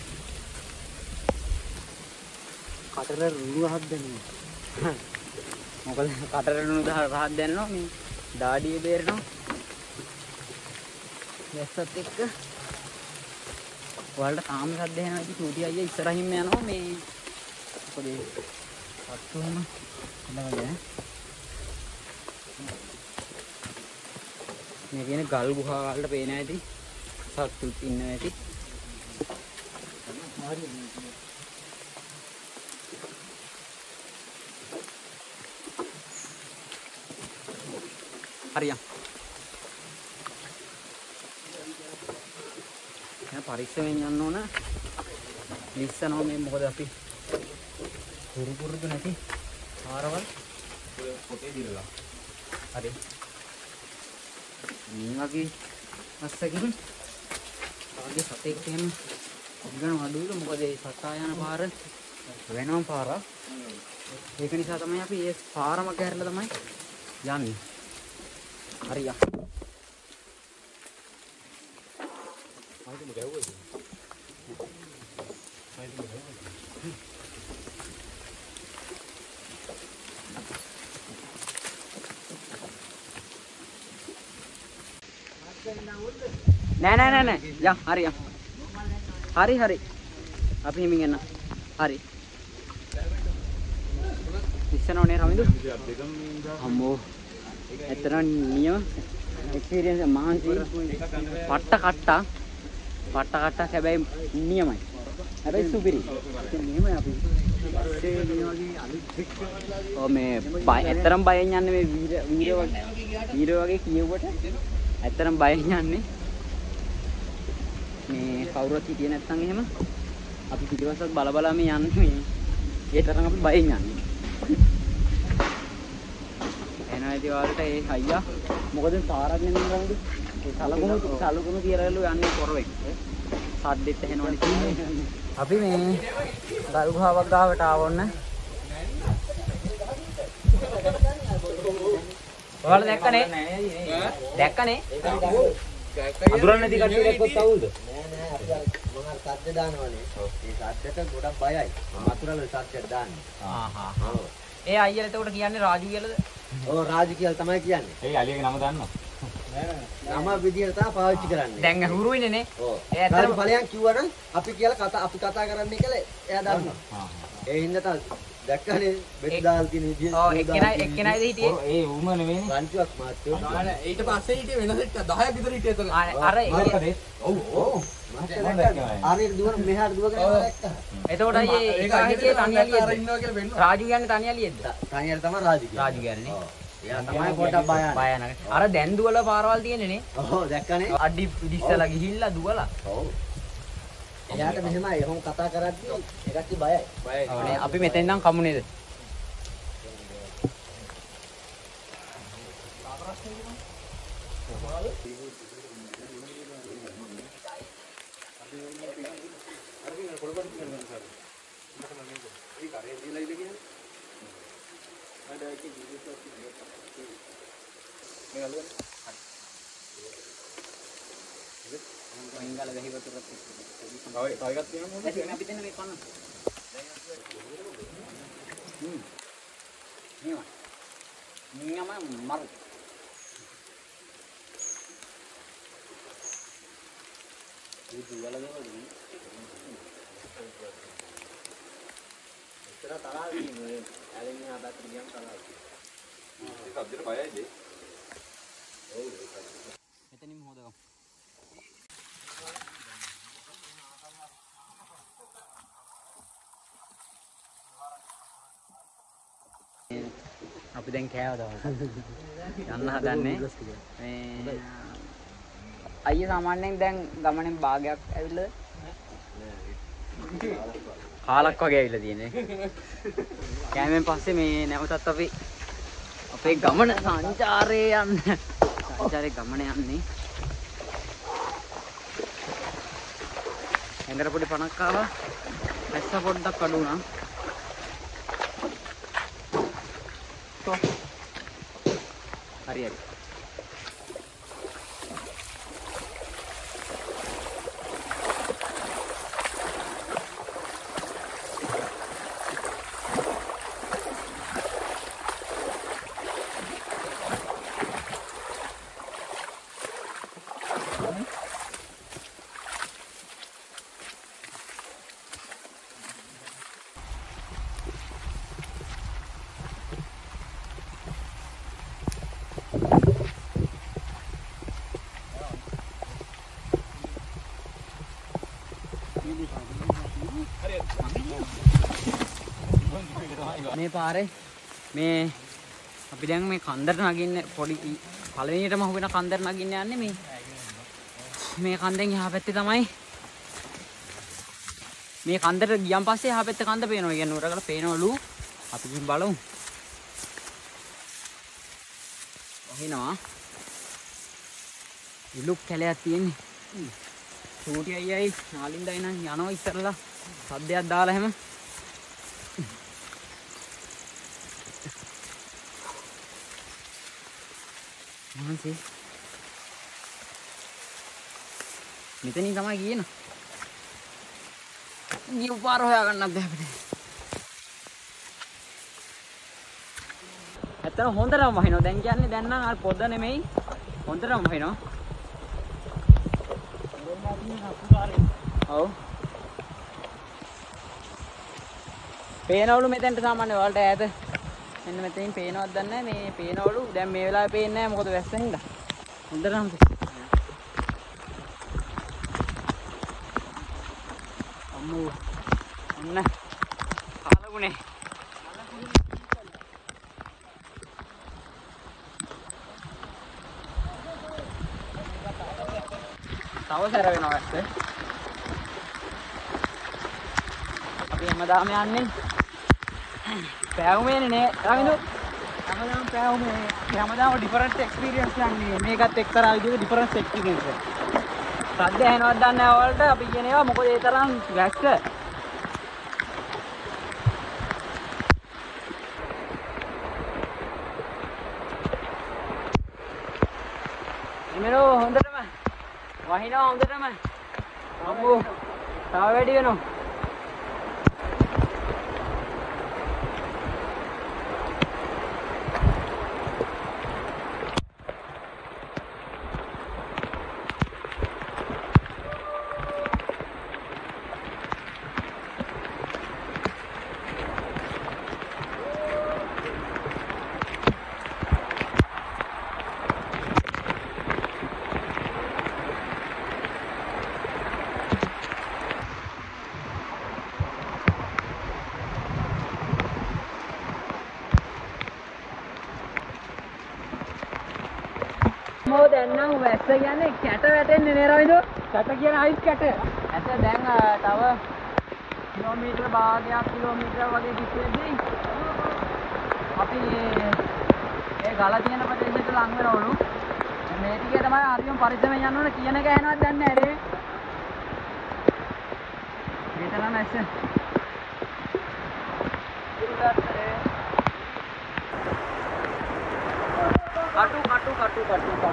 Cutter රුණු රහක් දෙන්නවා. මොකද කටර රුණු රහක් දෙන්නවා මේ දාඩිය බේරනවා. වැස්සත් එක්ක ඔයාලට තාම සද්ද එනවා ඉතින් චූටි අයියා ඉස්සරහින්ම යනවා මේ මොකද අත්තුම නෑ මේ කියන්නේ ගල් ගුහා වලට පේන ඇති සත්තුත් ඉන්නවා ඇති හරියම් දැන් පරිස්සමෙන් යන්න ඕන ලිස්සනවා මේ මොකද අපි පුරු පුරුදු නැති ආරවල් පොතේ දිරලා හරි මේ වගේ අස්සකින් ආගේ සතෙක් එහෙම ඉගෙන අඩුවල මොකද ඒ සතා යන පාර වෙනම පාරක් ඒක නිසා තමයි අපි ඒ පාරම කැරලා තමයි යන්නේ හරියා ආයිත් ගෑවුවද ආයිත් ගෑවුවද නෑ නෑ නෑ නෑ යා හරියා හරි හරි අපි හිමින් එන්න හරි ඉස්සනෝනේ රමිදු අම්මෝ ඇත්තටම නියම එක්ස්පීරියන්ස් මහන්සි පට්ට කට්ටා පට්ට කට්ටක් හැබැයි නියමයි හැබැයි සුපිරි ඉතින් මෙහෙමයි අපි ඒ වගේ අලුත් ඔ මේ ඇත්තටම බයෙන් යන්නේ මේ වීර වීර වගේ වීර වගේ කියුවට ඇත්තටම බයෙන් යන්නේ මේ කවුරුත් හිටියේ නැත්නම් එහෙම අපි පිටිපස්සත් බල බල මේ යන්නේ මේ ඒ තරම් අපි බයෙන් යන්නේ එනවා ඉතින් ඔයාලට ඒ අයියා මොකද තාරක් නෙමෙයි රංගු ඒ සලකුණු සලකුණු තියරලු යන්නේ පොරවෙක් සද්දෙත් ඇහෙනවනේ තියෙන්නේ අපි මේ ගල් ගුහාවක් ගාවට ආවොන්න ඔයාලා දැක්කනේ දැක්කනේ අඳුරන්නේ නැති කට්ටිය දැක්කොත් අවුල්ද මම සද්ද දානවනේ ඒ සද්දට ගොඩක් බයයි මම අතුරල සද්දට දාන්නේ ආ හා ඔව් ඒ අයියලා එතකොට කියන්නේ රාජු කියලාද ඔව් රාජු කියලා තමයි කියන්නේ ඒ අලියගේ නම දන්නවද නම විදියට තමයි පාවිච්චි කරන්නේ දැන් හුරුයිනේ නේ ඔව් ඒ ඇත්තටම ඵලයන් කිව්වනම් අපි කියලා කතා අපි කතා කරන්නේ කියලා එයා දන්නවා ආ ඒ හින්දා තමයි දැක්කනේ බෙත් දාල් තියෙන විදිය ඔව් එක්කෙනා එක්කෙනායිද හිටියේ ඒ ඌම නෙවෙයිනේ රංචුවක් මාත්‍යෝ ඊට පස්සේ හිටියේ වෙන සෙට් දහයක් විතර හිටියේ එතන අර ඔව් ඔව් ආනේ දුවන මෙහාට දුවගෙන දැක්කා එතකොට අයියේ ඒක හිටියේ තනියලියෙද ඉන්නවා කියලා වෙන්න රාජු කියන්නේ තනියලියෙද තනියල තමයි රාජු කියන්නේ රාජු කියන්නේ ඔව් එයා තමයි පොඩක් බයන බයන අර දැන් දුවල පාරවල් තියෙන්නේ නේ ඔව් දැක්කනේ අඩි ඉස්සලා ගිහිල්ලා දුවලා ඔව් එයාට මෙහෙමයි එහෙම කතා කරද්දී ඒකට බයයි බයයි ඔව් අපි මෙතෙන් නම් කමු නේද Meninggal gahi betul betul. Kau kau ingat yang mana? Nanti nanti nanti pan. Hmm. Ni mah. Ni nama mar. Ini dua lagi apa ni? Kita tahu ni, ada ni ada terjang tahu. Kita abjad bayar je. Oh, itu ni muda. අපි දැන් කෑවද යන්න හදන්නේ මේ අයියා සාමාන්‍යයෙන් දැන් ගමනෙන් භාගයක් ඇවිල්ලා කාලක් වගේ ඇවිල්ලා තියෙන්නේ කෑමෙන් පස්සේ මේ නැවතත් අපි අපේ ගමන සංචාරේ යන්න සංචාරේ ගමන යන්නේ එංගර පොඩි පණක් ආවා ඇස්ස පොඩ්ඩක් අඩු වුණා hari hari මේ පාරේ මේ අපි දැන් මේ කන්දරට නගින්න පොඩි පළවෙනියටම හුවෙන කන්දර නගින්න යන්නේ මේ මේ කන්දෙන් එහා පැත්තේ තමයි මේ කන්දරට ගියන් පස්සේ එහා පැත්තේ කන්ද පේනවා. කියන්නේ නුරගල පේනවලු. අපි ගිහින් බලමු. වහිනවා. ඉලුක් කැලයක් තියෙන්නේ. චූටි අයියයි නාලින්දයි නම් යනවා ඉස්සරලා සද්දයක් දාලා හැම මහන්සි මෙතනින් තමයි ගියේ නා ගිය පාර හොයා ගන්නත් බැහැ අපිට. ඇත්තට හොඳටම වහිනවා. දැන් කියන්නේ දැන් නම් අර පොද නෙමෙයි හොඳටම වහිනවා. ඔව් පේනවලු මෙතෙන්ට සාමාන්‍ය වලට ඈත මෙන්න මෙතනින් පේනවද දන්නේ නැහැ. මේ පේනවලු දැන් මේ වෙලාවේ පේන්නේ නැහැ මොකද වැස්සෙන් හින්දා. හොඳටම අම්මෝ ඔන්න කාලගුනේ තව සැර වෙනවා වැස්ස. අපි හැමදාම යන්නේ පැවුමේනේ නේ රවිදු. හැමදාම පැවුමේ හැමදාම ඩිෆරන්ට් එක්ස්පීරියන්ස් යන්නේ. මේකත් එක්තරා විදිහක ඩිෆරන්ස් එක්ස්පීරියන්ස් එක. සද්ද ඇහෙනවද දන්නේ නැහැ වලට අපි කියන ඒවා මොකද ඒ තරම් වැස්ස. එමෙරෝ හොඳටම වහිනවා හොඳටම. අම්මෝ තව වැඩි වෙනවා. මෝ දැන් නම් වැස්ස කියන්නේ කැට වැටෙන්නේ නේ රවිදු. කැට කියන අයිස් කැට. ඇත්ත දැන් තව කිලෝමීටර භාගයක් කිලෝමීටර වගේ කිසිෙද්දී අපි ඒ ගල තියෙන ප්‍රදේශයට ලං වෙනවලු. මේ ටිකේ තමයි හරියම පරිස්සමෙන් යන්න ඕන කියන එක ඇහෙනවද දන්නේ නැහැ නේ. මේ තරම් ඇස්ස. කටු කටු කටු කටු කටු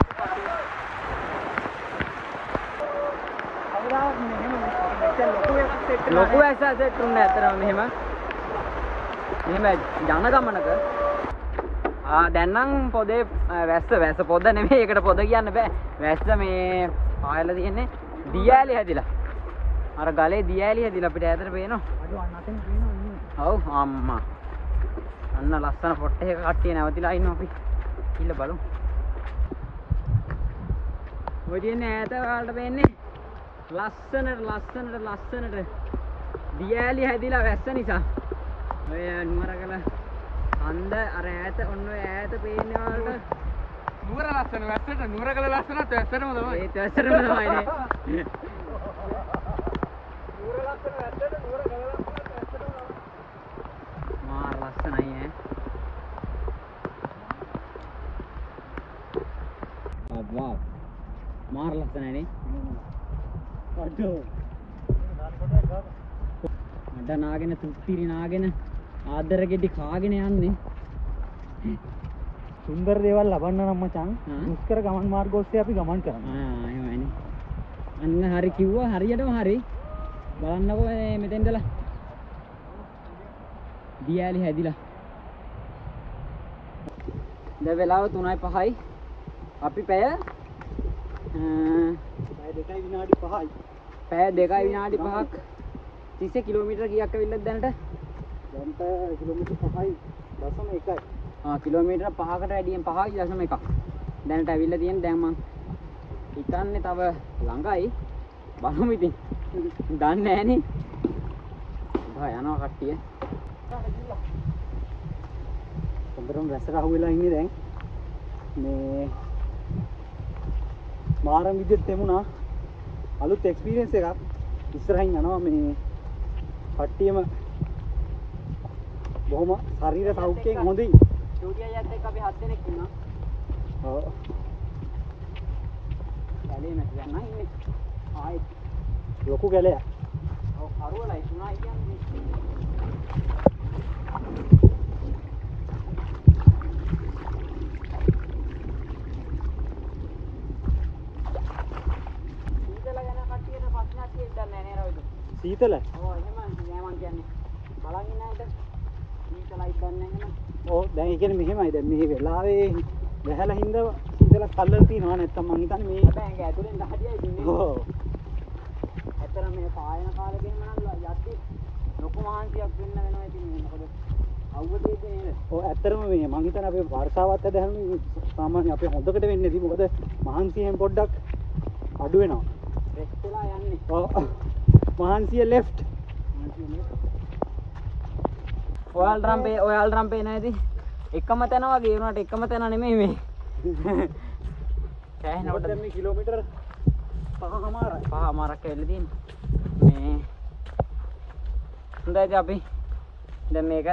ලොකු ඇස සෙට් උන්නේ ඇත්තටම මෙහෙම මෙහෙම යන ගමනක ආ දැන් නම් පොදේ වැස්ස වැස්ස පොද නෙමෙයි ඒකට පොද කියන්න බෑ. වැස්ස මේ පායලා තියෙන්නේ දියඇලි හැදිලා. අර ගලේ දියඇලි හැදිලා අපිට ඈතට පේනවා. අද අන්න අතෙන් පේනවා. ඔව් අම්මා අන්න ලස්සන පොට්ටේ එක කට්ටිය නැවතිලා ඉන්නවා අපි. ඉල්ල බලමු. ඔය තියෙන්නේ ඈත වලට පේන්නේ ලස්සනට ලස්සනට ලස්සනට දියඇලි හැදිලා වැස්ස නිසා. ඔය නුවරගල අන්ද අර ඈත ඔන්න ඔය ඈත පේන්නේ වලට නුවර ලස්සන වැස්සට නුවරගල ලස්සනත් වැස්සටම තමයි. ඒත් වැස්සටම තමයි නේ. නුවර ලස්සන වැස්සට නුවරගල ලස්සනත් වැස්සටම තමයි. මාර ලස්සනයි ඈ. वाह मार लगता है नहीं अड्ड नागेन तुट्टिरी नागेन आदर ගෙඩි කාගෙන යන්නේ සුන්දර දේවල් ලබන්න නම් මචං දුෂ්කර ගමන් මාර්ග ඔස්සේ අපි ගමන් කරනවා. ආ එහෙමයි. අන්න හරි කිව්වා හරියටම හරි. බලන්නකෝ මේ මෙතෙන් ඉඳලා දියඇලි හැදිලා. දැන් වෙලාව තුනයි පහයි. අපි පැය පැය දෙකයි විනාඩි පහයි. පැය දෙකයි විනාඩි පහක් තිස් කිලෝමීටර කීයක් ඇවිල්ලාද දැනට? දැන්ට කිලෝමීටර පහයි දශම එකයි. ආ කිලෝමීටර පහකට වැඩියෙන් පහයි දශම එකක්. දැනට ඇවිල්ලා තියෙන දැන් මං හිතන්නේ තව ළඟයි. බලමු ඉතින්. දන්නේ නැහනේ. බා යනවා කට්ටිය. හොඳටම වැස්සට අහුවෙලා ඉන්නේ දැන්. මේ මාරම් විදිහට තෙමුණා. අලුත් එක්ස්පීරියන්ස් එකක්. ඉස්සරහින් යනවා මේ කට්ටියම බොහොම ශරීර සෞඛ්‍යයෙන් හොඳයි. චූටි අයියත් එක්ක අපි හත් දෙනෙක් ඉන්නවා. ඔව්. කැලේ නැති යන්න ඉන්නේ. ආයෙත් ලොකු කැලයක්. ඔව් කරුවලයි තුනයි කියන්නේ. සීතල ගැන කට්ටියට ප්‍රශ්නයක් තියෙද්දා නෑ නේ රවිදු. සීතල? ඔව් එහෙම නෑ මං කියන්නේ. බලන් ඉන්න අයට සීතලයි දන්නේ නැහැ. ඔව් දැන් ඒ කියන්නේ මෙහෙමයි දැන් මේ වෙලාවේ වැහැලා හින්දා සීතල කල්ලල් තියනවා නැත්තම් මං හිතන්නේ මේ හැබැයි ඇඟ ඇතුලෙන් දහදියයි ඉන්නේ. ඔව්. ඇත්තට මේ පායන කාලෙක එහෙම නම් යද්දි ලොකු මහන්සියක් වෙන්න වෙනවා ඉතින් මොකද අවුවදේදී නේද? ඔව් ඇත්තටම මේ මං හිතන්නේ අපේ වර්ෂාවත් ඇදහුනේ සාමාන්‍ය අපේ හොඳකට වෙන්නේ නැති මොකද මහන්සියෙන් පොඩ්ඩක් අඩු වෙනවා. රෙස්ට් වෙලා යන්නේ. ඔව්. මහන්සිය ලෙෆ්ට්. ඔයාල් රම්පේ ඔයාල් රම්පේ නැති එකම තැන වගේ වුණාට එකම තැන නෙමෙයි මේ. කෑහනකොට දැන් මේ කිලෝමීටර් පහමාරයි. පහමාරක් ඇවිල්ලා තියෙන්නේ. මේ හොඳයි අපි දැන් මේක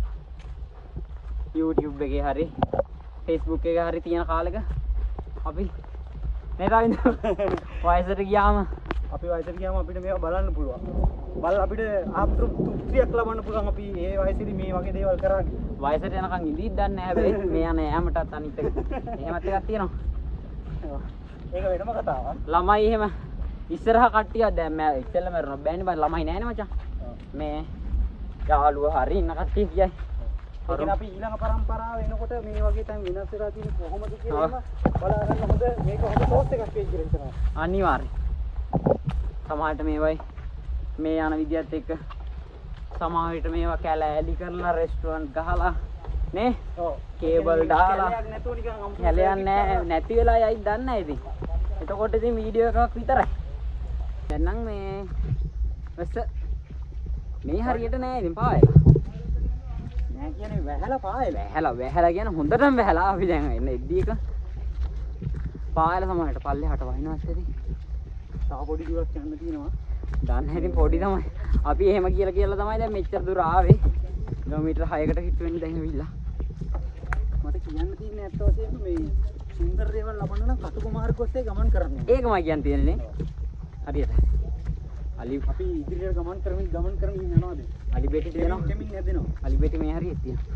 YouTube එකේ හරි Facebook එකේ හරි තියෙන කාලෙක අපි නේද වයසට ගියාම අපි වයසට ගියාම අපිට මේවා බලන්න පුළුවන්. බලලා අපිට ආප්තෘ තෘප්තියක් ලබන්න පුළුවන් අපි මේ වයසේදී මේ වගේ දේවල් කරන්නේ. වයසට යනකම් ඉඳීත් දන්නේ නැහැ හැබැයි මේ යන යාමටත් අනිත් එක. එහෙමත් එකක් තියෙනවා. ඒක වෙනම කතාවක්. ළමයි එහෙම ඉස්සරහ කට්ටියක් දැන් මම ඉස්සෙල්ලා මරනවා බෑනේ බං ළමයි නෑනේ මචං. මේ යාළුවා හරි ඉන්න කට්ටිය කියයි. ඒ කියන්නේ අපි ඊළඟ පරම්පරාව එනකොට මේ වගේ තැන් වෙනස් වෙලා තියෙන කොහොමද කියලා බලා ගන්න හොඳ මේක හොඳ සෝස් එකක් වෙයි කියලා හිතනවා. අනිවාර්යයෙන්. සමහරට මේවයි මේ යන විදියත් එක්ක සමහරට මේවා කැලෑලි කරලා රෙස්ටුරන්ට් ගහලා නේ? ඔව්. කේබල් දාලා කැලයක් නැතුව නිකන් අමුතු කැලයක් නැහැ නැති වෙලා යයි දන්නේ නැහැ ඉතින්. එතකොට ඉතින් වීඩියෝ එකක් විතරයි. දැන් නම් මේ වැස්ස මේ හරියට නෑ ඉතින් පායලා. නෑ කියන්නේ වැහැලා පායලා. වැහැලා වැහැලා කියන්නේ හොඳටම වැහැලා අපි දැන් එන්න එද්දි එක පායලා සමහරට පල්ලෙහාට වහිනවත් ඇති. තව පොඩි දුරක් යන්න තියෙනවා. දන්නේ ඉතින් පොඩි තමයි. අපි එහෙම කියලා කියලා තමයි දැන් මෙච්චර දුර ආවේ. කිලෝමීටර් හයකට හිට වෙන්න දැන් ඇවිල්ලා. මට කියන්න තියෙන්නේ ඇත්ත වශයෙන්ම මේ සුන්දර දේවල් ලබන්න නම් කටුක මාර්ග ඔස්සේ ගමන් කරන්න. ඒකමයි කියන්න තියෙන්නේ නේ. හරියට. අලි අපි ඉදිරියට ගමන් කරමින් ගමන් කරමින් යනවා දැන්. අලි බෙටි තියෙනවා. කෙමින් නැදෙනවා. අලි බෙටි මේ හරියට තියෙනවා.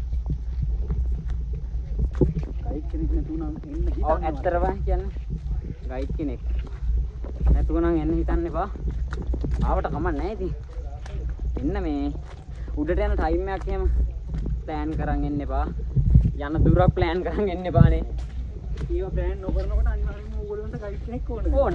ගයිඩ් කෙනෙක් නැතුව නම් එන්න හිතන්නේ. ඔව් ඇත්තටම කියන්නේ ගයිඩ් කෙනෙක් නැතුව නම් එන්න හිතන්න එපා. ආවට කමක් නැහැ ඉතින්. එන්න මේ උඩට යන ටයිම් එකක් එහෙම ප්ලෑන් කරන් එන්න එපා. යන දුරක් ප්ලෑන් කරන් එන්න එපානේ. ඒවා ප්ලෑන් නොකරනකොට අනිවාර්යයෙන්ම ඕගොල්ලන්ට ගයිඩ් කෙනෙක් ඕනේ. ඕන.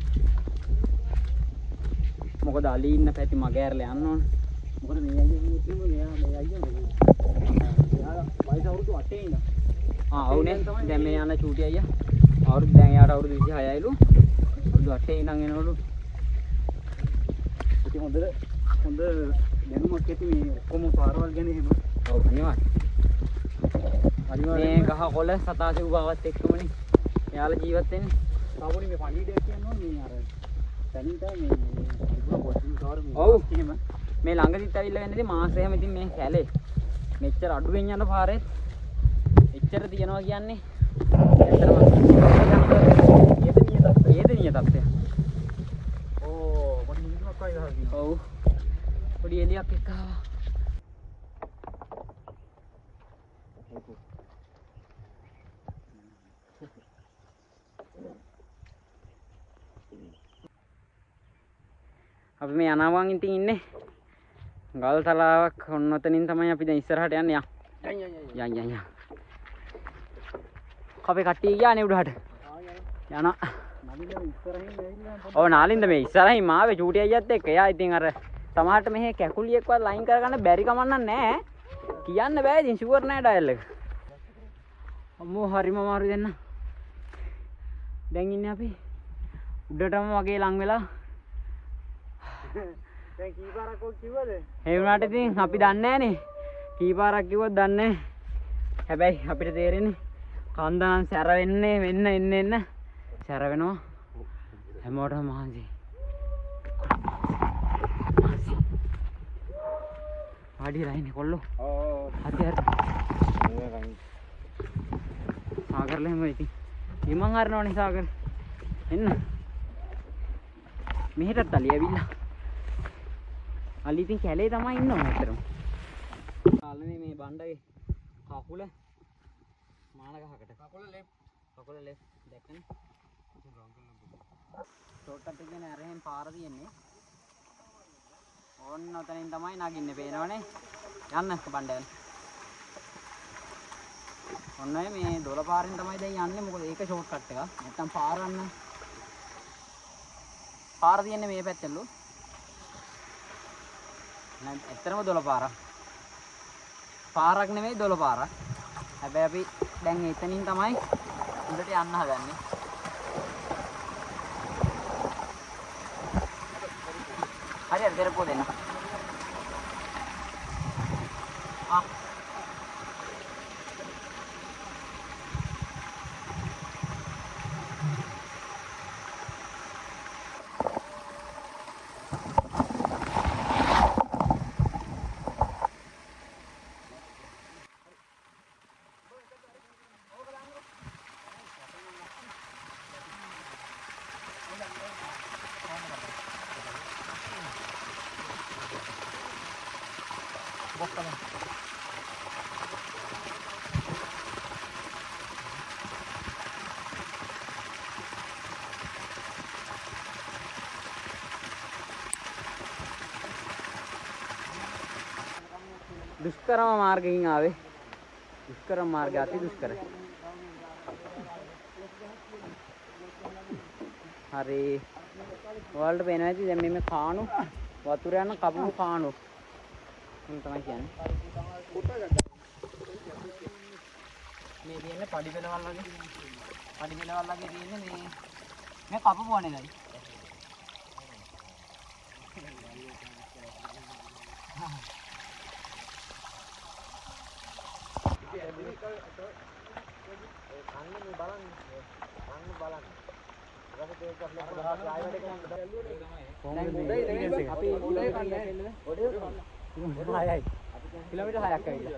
මොකද අලි ඉන්න පැති මග ඇරලා යන්න ඕන. මොකද මේ අයියා කිව්වොත් මෙයා මේ අයියා මේ එයා වයස අවුරුදු අටේ ඉන්න. ආ ඔව්නේ. දැන් මේ යන චූටි අයියා අවුරුදු දැන් යාට අවුරුදු විසිහයයිලු. අවුරුදු අටේ ඉඳන් එනවලු. ඉතින් හොඳ හොඳ දැනුමක් ඇති මේ ඔක්කොම පාරවල් ගැන එහෙම. ඔව් අනිවාර්යයෙන්. මේ ගහ කොළ සතාසෙව් බවත් එක්කමනේ එයාලා ජීවත් වෙන්නේ. තාපොඩි මේ පණිවිඩයක් කියනවා මේ අර දැනින්ට මේ ඉබුව පොඩි කාර මේ ඔව්. එහෙම මේ ළඟදිත් ඇවිල්ලා වෙන්නේ මාසෙම ඉතින් මේ කැලේ මෙච්චර අඩුවෙන් යන පාරෙත් එච්චර තියනවා කියන්නේ ඇත්තටම ඒදනීය තත්ත්වය ඒදනීය තත්ත්වය. ඕ පොඩි මිනිස්සුක් වගේ ගහලා තියෙනවා. ඔව් පොඩි එලියක් එක්ක ආවා. අපි මේ අනාවන් ඉතින් ඉන්නේ ගල් තලාවක් ඔන්න ඔතනින් තමයි අපි දැන් ඉස්සරහට යන්නේ. යන් යන් යන් යන් අපේ කට්ටිය ගියානේ උඩහට යන ඔව් නාලින්ද මේ ඉස්සරහින් මාවේ චූටි අයියත් එක්ක එයා ඉතින් අර සමහරට මෙහෙ කැකුලියෙක්වත් ලයින් කරගන්න බැරි කමක් නැහැ කියන්න බෑ ඉතින් ෂුවර් නෑ ඩයල් එක අම්මෝ හරිම අමාරු දෙන්න දැන් ඉන්නේ අපි උඩටම වගේ ලං වෙලා දැන් කී පාරක් ඔක් කිව්වද? ඒ වුණාට ඉතින් අපි දන්නේ නැහනේ. කී පාරක් කිව්වොත් දන්නේ නැහැ. හැබැයි අපිට තේරෙන්නේ කන්ද නම් සැර වෙන්නේ වෙන්න එන්න එන්න සැර වෙනවා හැමෝටම මහන්සි. පාඩියලා ඉන්නේ කොල්ලෝ. ඔව්. හරි හරි. සාගරලෙම ඉතින්. ඉමන් හරනවනේ සාගර. එන්න. මෙහෙටත් අලි ඇවිල්ලා. අලි ඉතින් කැලේ තමයි ඉන්නව මෙතරම්. කාලනේ මේ බණ්ඩගේ කකුල මාන ගහකට. කකුල ලෙෆ්ට්. කකුල ලෙෆ්ට් දැක්කනේ. ෂෝට් කට් එකේ අරහෙන් පාර තියෙන්නේ. ඕන්න ඔතනින් තමයි නගින්නේ පේනවනේ. යන්න බණ්ඩයන්. ඔන්න මේ දොළ පාරෙන් තමයි දැන් යන්නේ. මොකද ඒක ෂෝට් කට් එකක්. නැත්තම් පාර යන්න. පාර තියෙන්නේ මේ පැත්තෙලු. නෑ ඇත්තටම දොළ පාරක්. පාරක් නෙමෙයි දොළ පාරක්. හැබැයි අපි දැන් එතනින් තමයි උඩට යන්න හදන්නේ. හරි හරි දෙරපො දෙන්න. ආ දුෂ්කරම මාර්ගයෙන් ආවේ. දුෂ්කරම මාර්ගය අති දුෂ්කරයි. හරි. ඔයාලට පේනවා ඇති දැන් මේ කාණු වතුර යන කපුණු කාණු. මම තමයි කියන්නේ. මේ තියෙන්නේ පඩි පෙළවල් වගේ. පඩි පෙළවල් වගේ තියෙන්නේ මේ මේ කපපුවා නේදයි. කිලෝමීටර් හයක් ඇවිල්ලා.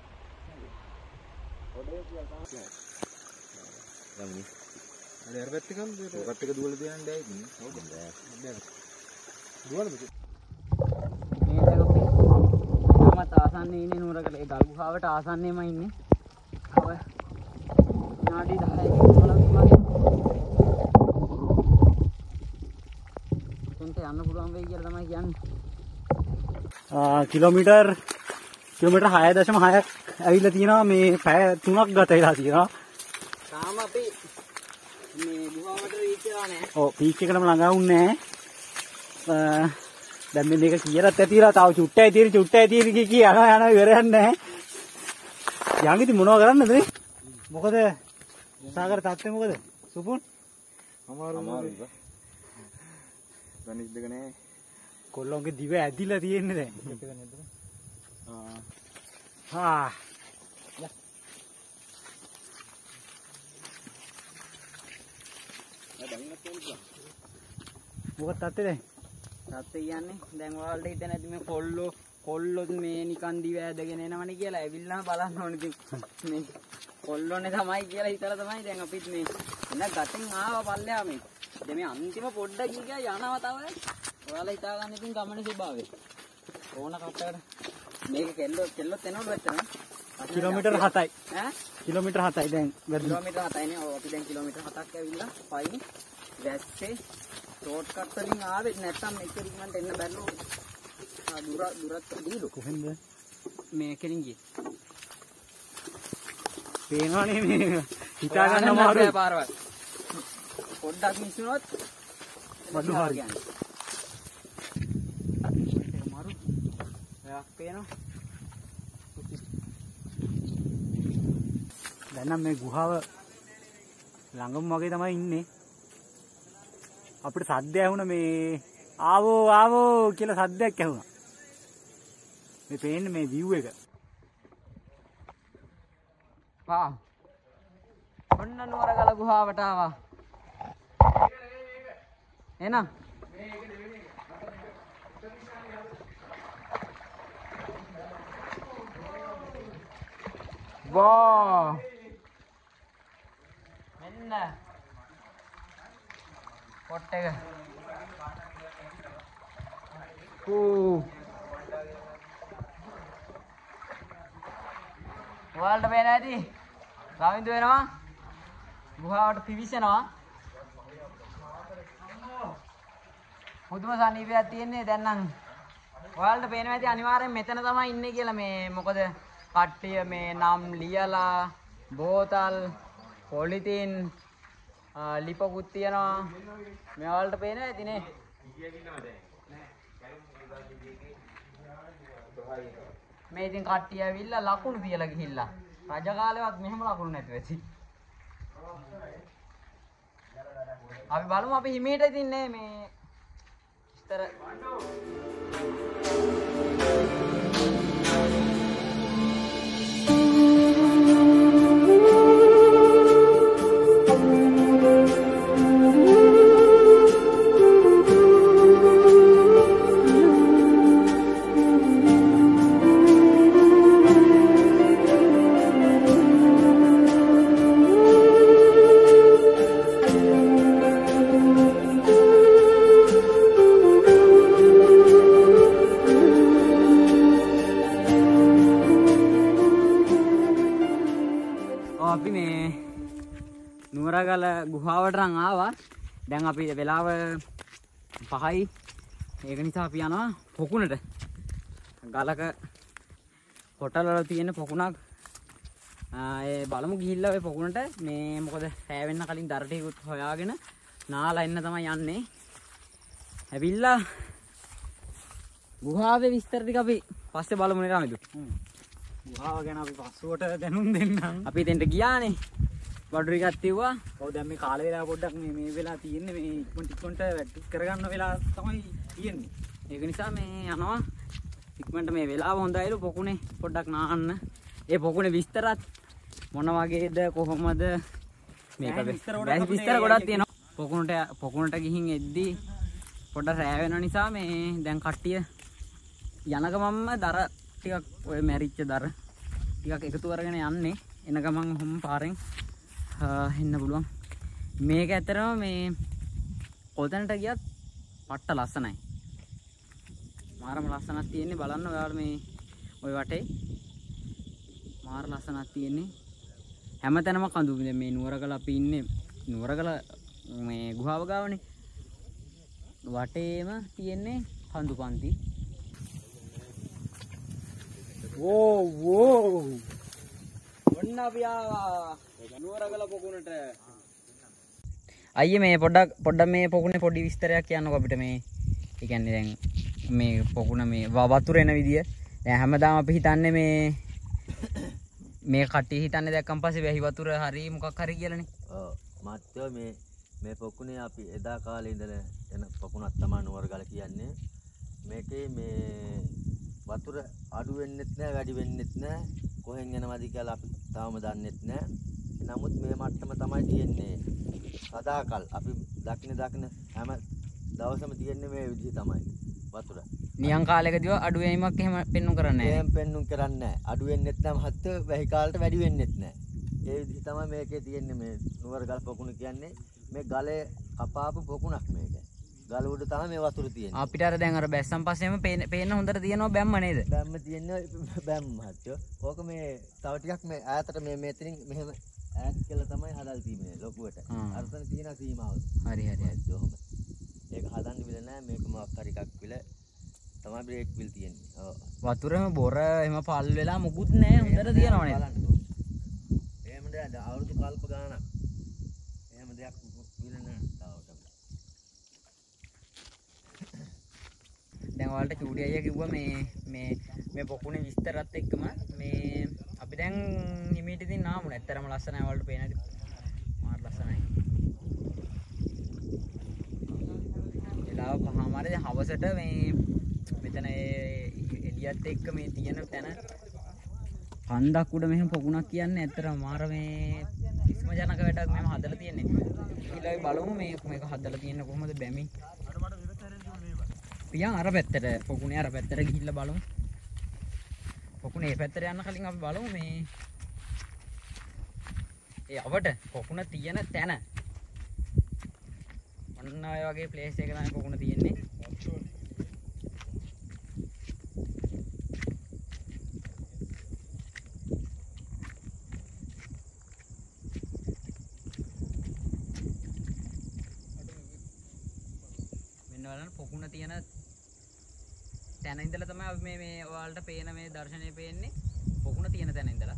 ගමනේ. අර අර පැත්තේ කම් ඔකට එක දුවලා තියන්න දැයි ඉන්නේ. හොඳ බෑ. දුවලා මෙතන. මේ දැන් අපි මමත් ආසන්නයේ ඉන්නේ නුවරකල ඒ ගල් ගුහාවට ආසන්නයේම ඉන්නේ. අව නාඩි දහයක පොළොස් වගේ. එතනට යන්න පුළුවන් වෙයි කියලා තමයි කියන්නේ. ආ කිලෝමීටර් කිලෝමීටර් හය දශම හයක් ඇවිල්ලා තියෙනවා. මේ පැය තුනක් ගත වෙලා තියෙනවා. තාම අපි මේ ගුහාවට රීච් වෙලා නැහැ. ඔව් පීක් එකටම ළඟා වුන්නේ නැහැ. දැන් මේ මේක කියලාත් ඇතිලා තව චුට්ටයි තියෙන චුට්ටයි තියෙන කී කී යනවා යනවා ඉවරයක් නැහැ. යන් ඉතින් මොනව කරන්නද මේ? මොකද සාගර තාත්තේ මොකද? සුපුන් අමාරුයි. ගණිත දෙක නෑ. කොල්ලොන්ගේ දිව ඇදිලා තියෙන්නේ දැන්. ඒක නේද? ආ. හා. මොකක්ද තාත්තේ දැන්? තාත්තේ කියන්නේ දැන් ඔයාලට හිතෙන්නේ නැති මේ කොල්ලෝ කොල්ලොත් මේ නිකන් දිව ඇදගෙන එනවනේ කියලා ඇවිල්ලාම බලන්න ඕනේ ඉතින් මේ කොල්ලෝනේ තමයි කියලා හිතලා තමයි දැන් අපිත් මේ එන ගටෙන් ආව පල්ලෙහා මේ දැන් මේ අන්තිම පොඩ්ඩක් ගියා යනවා තව ඔයාලා හිතා ගන්න ඉතින් ගමනේ ස්වභාවය ඕන කට්ටකට මේක කෙල්ලෝ කෙල්ලොත් එනවලු එතන කිලෝමීටර් හතයි ඈ කිලෝමීටර් හතයි දැන් කිලෝමීටර් හතයිනේ ඔව් අපි දැන් කිලෝමීටර් හතක් ඇවිල්ලා පයින් වැස්සේ ෂෝට් කට් වලින් ආවෙත් නැත්තම් මේක ඉක්මනට එන්න බැරිලු ආ දුර දුරත් දීලු කොහෙන්ද මේ කෙලින් ගියේ පේනවනේ මේ හිතා ගන්න අමාරුයි පාරවල් පොඩ්ඩක් මිස් වුණොත් වඩු හරිය අමාරු එකක් පේනවා දැන් නම් මේ ගුහාව ළඟම වගේ තමයි ඉන්නේ අපිට සද්ද ඇහුණා මේ ආවෝ ආවෝ කියලා සද්දයක් ඇහුණා මේ පේන්නේ මේ view එක පා ඔන්න නුවරගල ගුහාවට ආවා එනම් වා මෙන්න පොට් එක ඌ ඔයාලට පේන්නේ නැති රවින්දු වෙනවා ගුහාවට පිවිසෙනවා මුදුම සනීපයක් තියෙන්නේ දැන් නම් ඔයාලට පේනවා ඇති අනිවාර්යෙන් මෙතන තමයි ඉන්නේ කියලා මේ මොකද කට්ටිය මේ නම් ලියලා බෝතල් පොලිතින් ලිපකුත් තියනවා මේ ඔයාලට පේනවා ඇතිනේ මේ ඉතින් කට්ටිය ඇවිල්ලා ලකුණු තියලා ගිහිල්ලා රජ කාලේවත් මෙහෙම ලකුණු නැතුව ඇති අපි බලමු අපි හිමීට ඉතින් මේ විස්තර අපි මේ නුවරගල ගුහාවට නම් ආවා. දැන් අපි වෙලාව පහයි. ඒක නිසා අපි යනවා පොකුණට. ගලක හොටල් වල තියෙන පොකුණක්. ඒ බලමු ගිහිල්ලා ඔය පොකුණට මේ මොකද රෑ වෙන්න කලින් දර ටිකකුත් හොයාගෙන නාලා එන්න තමයි යන්නේ. ඇවිල්ලා ගුහාවේ විස්තර ටික අපි පස්සේ බලමු නේ රාමිදු. ගුහාව ගැන අපි පස්සුවට දැනුම් දෙන්නම්. අපි දෙන්න ගියානේ. බඩු ටිකක් තියුවා. ඔව් දැන් මේ කාල වේලාව පොඩ්ඩක් මේ මේ වෙලා තියෙන්නේ මේ ඉක්මනට ඉක්මනට වැට් කරගන්න වෙලා තමයි තියෙන්නේ. ඒක නිසා මේ යනවා ඉක්මනට මේ වෙලාව හොඳයිලු පොකුණේ පොඩ්ඩක් නාන්න. ඒ පොකුණේ විස්තරත් මොන වගේද කොහොමද මේක විස්තර ගොඩක් තියෙනවා. පොකුණට පොකුණට ගිහින් එද්දී පොඩ්ඩක් රෑ වෙන නිසා මේ දැන් කට්ටිය යන ගමන්ම දර ටිකක් ඔය මැරිච්ච දර ටිකක් එකතු කරගෙන යන්නේ. එන ගමන් ඔහොම පාරෙන් එන්න පුළුවන්. මේක ඇතරම මේ කොතනට ගියත් පට්ට ලස්සනයි. මාරම ලස්සනක් තියෙන්නේ බලන්න ඔයාලා මේ ওই වටේ. මාර ලස්සනක් තියෙන්නේ. හැමතැනම කඳු මේ නුවරගල අපි ඉන්නේ නුවරගල මේ ගුහාව ගාවනේ. වටේම තියෙන්නේ කඳු පන්ති. ඕ වෝ ඔන්න අපි ආවා නුවරගල පොකුණට. අයියේ මේ පොඩ්ඩක් පොඩ්ඩක් මේ පොකුණේ පොඩි විස්තරයක් කියන්නකෝ අපිට මේ. ඒ කියන්නේ දැන් මේ පොකුණ මේ වතුර එන විදිය. දැන් හැමදාම අපි හිතන්නේ මේ මේ කට්ටිය හිතන්නේ දැක්කන් පස්සේ වැහි වතුර හරි මොකක් හරි කියලානේ. ඔව් මාත්‍යෝ මේ මේ පොකුණේ අපි එදා කාලේ ඉඳලා එන පොකුණක් තමයි නුවරගල කියන්නේ. මේකේ මේ වතුර අඩු වෙන්නෙත් නෑ වැඩි වෙන්නෙත් නෑ. කොහෙන් එනවද කියලා අපි තාම දන්නෙත් නෑ. නමුත් මේ මට්ටම තමයි තියෙන්නේ. සදාකල් අපි දකින දකින හැම දවසම තියෙන්නේ මේ විදිහ තමයි වතුර. නියං කාලයකදී අඩු වීමක් එහෙම පෙන්නුම් කරන්නේ නෑ. එහෙම පෙන්නුම් කරන්නේ නෑ. අඩු වෙන්නෙත් නෑ මහත්ත වැහි කාලට වැඩි වෙන්නෙත් නෑ. ඒ විදිහ තමයි මේකේ තියෙන්නේ මේ නුවරගල පොකුණ කියන්නේ. මේ ගලේ කපාපු පොකුණක් මේක. ගල උඩ තමයි මේ වතුර තියෙන්නේ. අපිට අර දැන් අර බැස්සන් පස්සේම පේන්න හොඳට තියෙනවා බැම්ම නේද? බැම්ම තියෙන්නේ බැම්ම මහත්තයෝ. ඕක මේ තව ටිකක් මේ ඈතට මේ මෙතනින් මෙහෙම ඈත් කියලා තමයි හදලා තිබෙන්නේ ලොකුවට. අරතන තියෙන සීමාව. හරි හරි හරි. ඔහොම. ඒක හදන්න විල නෑ මේක මොකක් හරි එකක් විල තමයි බ්‍රේක් විල් තියෙන්නේ. ඔව්. වතුරෙම බොර එහෙම පල් වෙලා මුකුත් නෑ හොඳට තියෙනවා නේද? එහෙම නේද අවුරුදු කල්ප ගානක්. එහෙම දෙයක් විල නෑ තාවට. දැන් ඔයාලට චූටි අයියා කිව්වා මේ මේ මේ පොකුණේ විස්තරات එක්කම මේ අපි දැන් හිමීට ඉතින් නාමුනේ. ඇත්තරම ලස්සනයි ඔයාලට පේන හැටි. මාර ලස්සනයි. එලාව පහමාරේ දැන් හවසට මේ මෙතන එළියත් එක්ක මේ තියෙන තැන කන්දක් උඩ මෙහෙම පොකුණක් කියන්නේ ඇත්තටම මාර මේ කිස්ම ජනක වැඩක් මෙහෙම හදලා තියෙන්නේ. ඊළඟ බලමු මේ මේක හදලා තියෙන්නේ කොහොමද බැමි. පියන් අර පැත්තට පොකුණේ අර පැත්තට ගිහිල්ලා බලමු. පොකුණේ මේ පැත්තට යන්න කලින් අපි බලමු මේ ඒ අවට පොකුණ තියෙන තැන. ඔන්න ඔය වගේ ප්ලේස් එක තමයි පොකුණ තියෙන්නේ. පොකුණ තියෙන තැන ඉඳලා තමයි අපි මේ මේ ඔයාලට පේන මේ දර්ශනය පේන්නේ පොකුණ තියෙන තැන ඉඳලා.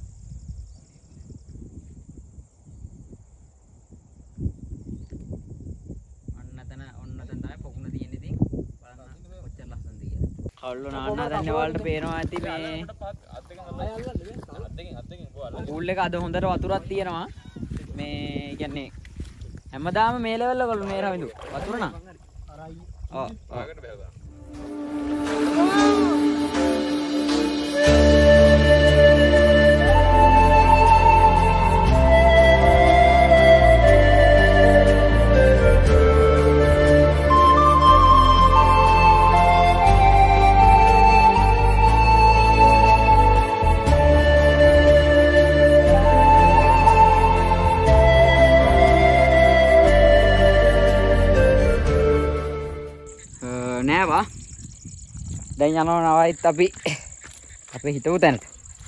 අන්න තැන ඔන්න තැන තමයි පොකුණ තියෙන්නේ. ඉතින් බලන්න කොච්චර ලස්සනද කියලා. කවුරු නාන්නා දැන් ඔයාලට පේනවා ඇති මේ පූල් එක අද හොඳට වතුරක් තියෙනවා. මේ කියන්නේ හැමදාම මේ ලෙවල් වල මේ රවිඳු වතුර නා Oh, oh. නෑවා දැන් යනවා නවයිත් අපි අපේ හිතමු තැනට.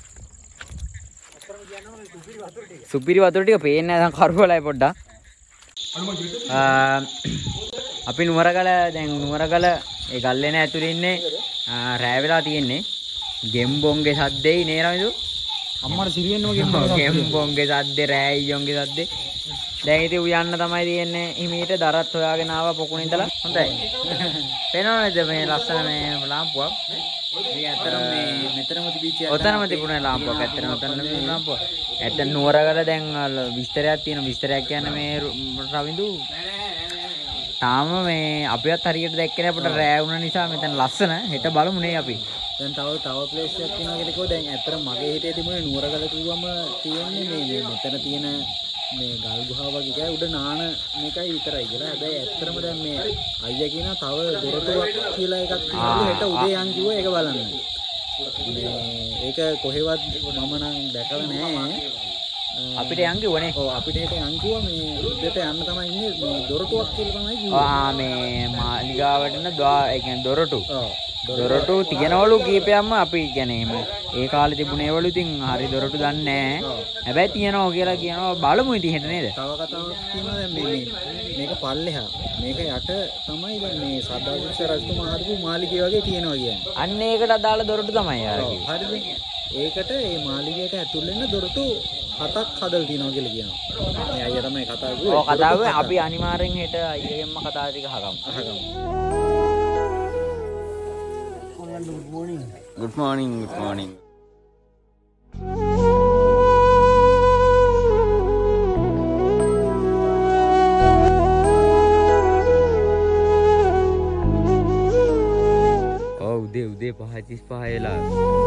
සුපිරි වතුර ටික පේන්නේ නැහැ දැන් කරුවලයි පොඩ්ඩක්. අපි නුවරගල දැන් නුවරගල ඒ ගල්ලේන ඇතුලේ ඉන්නේ රෑ වෙලා තියෙන්නේ. ගෙම්බොන්ගේ සද්දේ නේ රවිදු. අම්මට සිරියෙන්නම ගෙම්බොන් ගෙම්බොන්ගේ සද්දේ රෑයියොන්ගේ සද්දේ. දැන් ඉතින් උයන්න තමයි තියෙන්නේ හිමීට දරත් හොයාගෙන ආවා පොකුණ ඉඳලා. හොඳයි. පේනවද මේ ලස්සන මේ ලාම්පුවක්? මේ ඇත්තටම මේ මෙතනම තිබිච්ච ඔතනම තිබුණේ ලාම්පුවක්. ඇත්තටම ඔතන නෙමෙයි ලාම්පුව. ඇත්ත නුවරගල දැන් විස්තරයක් තියෙන විස්තරයක් කියන්නේ මේ රවිදු තාම මේ අපිවත් හරියට දැක්කේ නැහැ අපිට රෑ වුණ නිසා මෙතන ලස්සන. හෙට බලමු නේ අපි. දැන් තව තව ප්ලේස් එකක් තියෙනවා කියලා කිව්වා. දැන් ඇත්තටම මගේ හිතේ තිබුණේ නුවරගල කිව්වම තියෙන්නේ මේ මෙතන තියෙන මේ ගල් ගුහාව වගේ එකයි උඩ නාන මේකයි විතරයි කියලා. හැබැයි ඇත්තටම දැන් මේ අයියා කියන තව දොරටුවක් කියලා එකක් තියෙනවා. හෙට උදේ යන් කිව්වා ඒක බලන්න. මේ ඒක කොහෙවත් මම නම් දැකලා නැහැ. අපිට යන් කිව්වනේ. ඔව් අපිට හෙට යන් කිව්වා මේ උඩට යන්න තමයි ඉන්නේ මේ දොරටුවක් කියලා තමයි කිව්වා. ආ මේ මාලිගාවට යන ඒ කියන්නේ දොරටු. ඔව්. දොරටු තියනවලු කීපයක්ම අපි කියන්නේ එහෙම ඒ කාලේ තිබුණේවලු ඉතින් හරි දොරටු දන්නේ නැහැ. හැබැයි තියනවා කියලා කියනවා බලමු ඉතින් හෙට නේද? තව කතාවක් තියෙනවා දැන් මේ මේක පල්ලෙහා. මේක යට තමයි දැන් මේ සදාවිස්ස රජතුමා හදපු මාලිගය වගේ තියෙනවා කියන්නේ. අන්න ඒකට අදාළ දොරටු තමයි යාර කිව්වේ. හරිද? ඒකට මේ මාලිගයට ඇතුල් වෙන්න දොරටු හතක් හදලා තියෙනවා කියලා කියනවා. මේ අයියා තමයි කතා කරුවේ. ඔව් කතාව අපි අනිවාර්යෙන් හෙට අයියගෙන්ම කතා ටික අහගමු. අහගමු. Good morning. Good morning. Good morning. Oh, udah udah pahajis pahayla.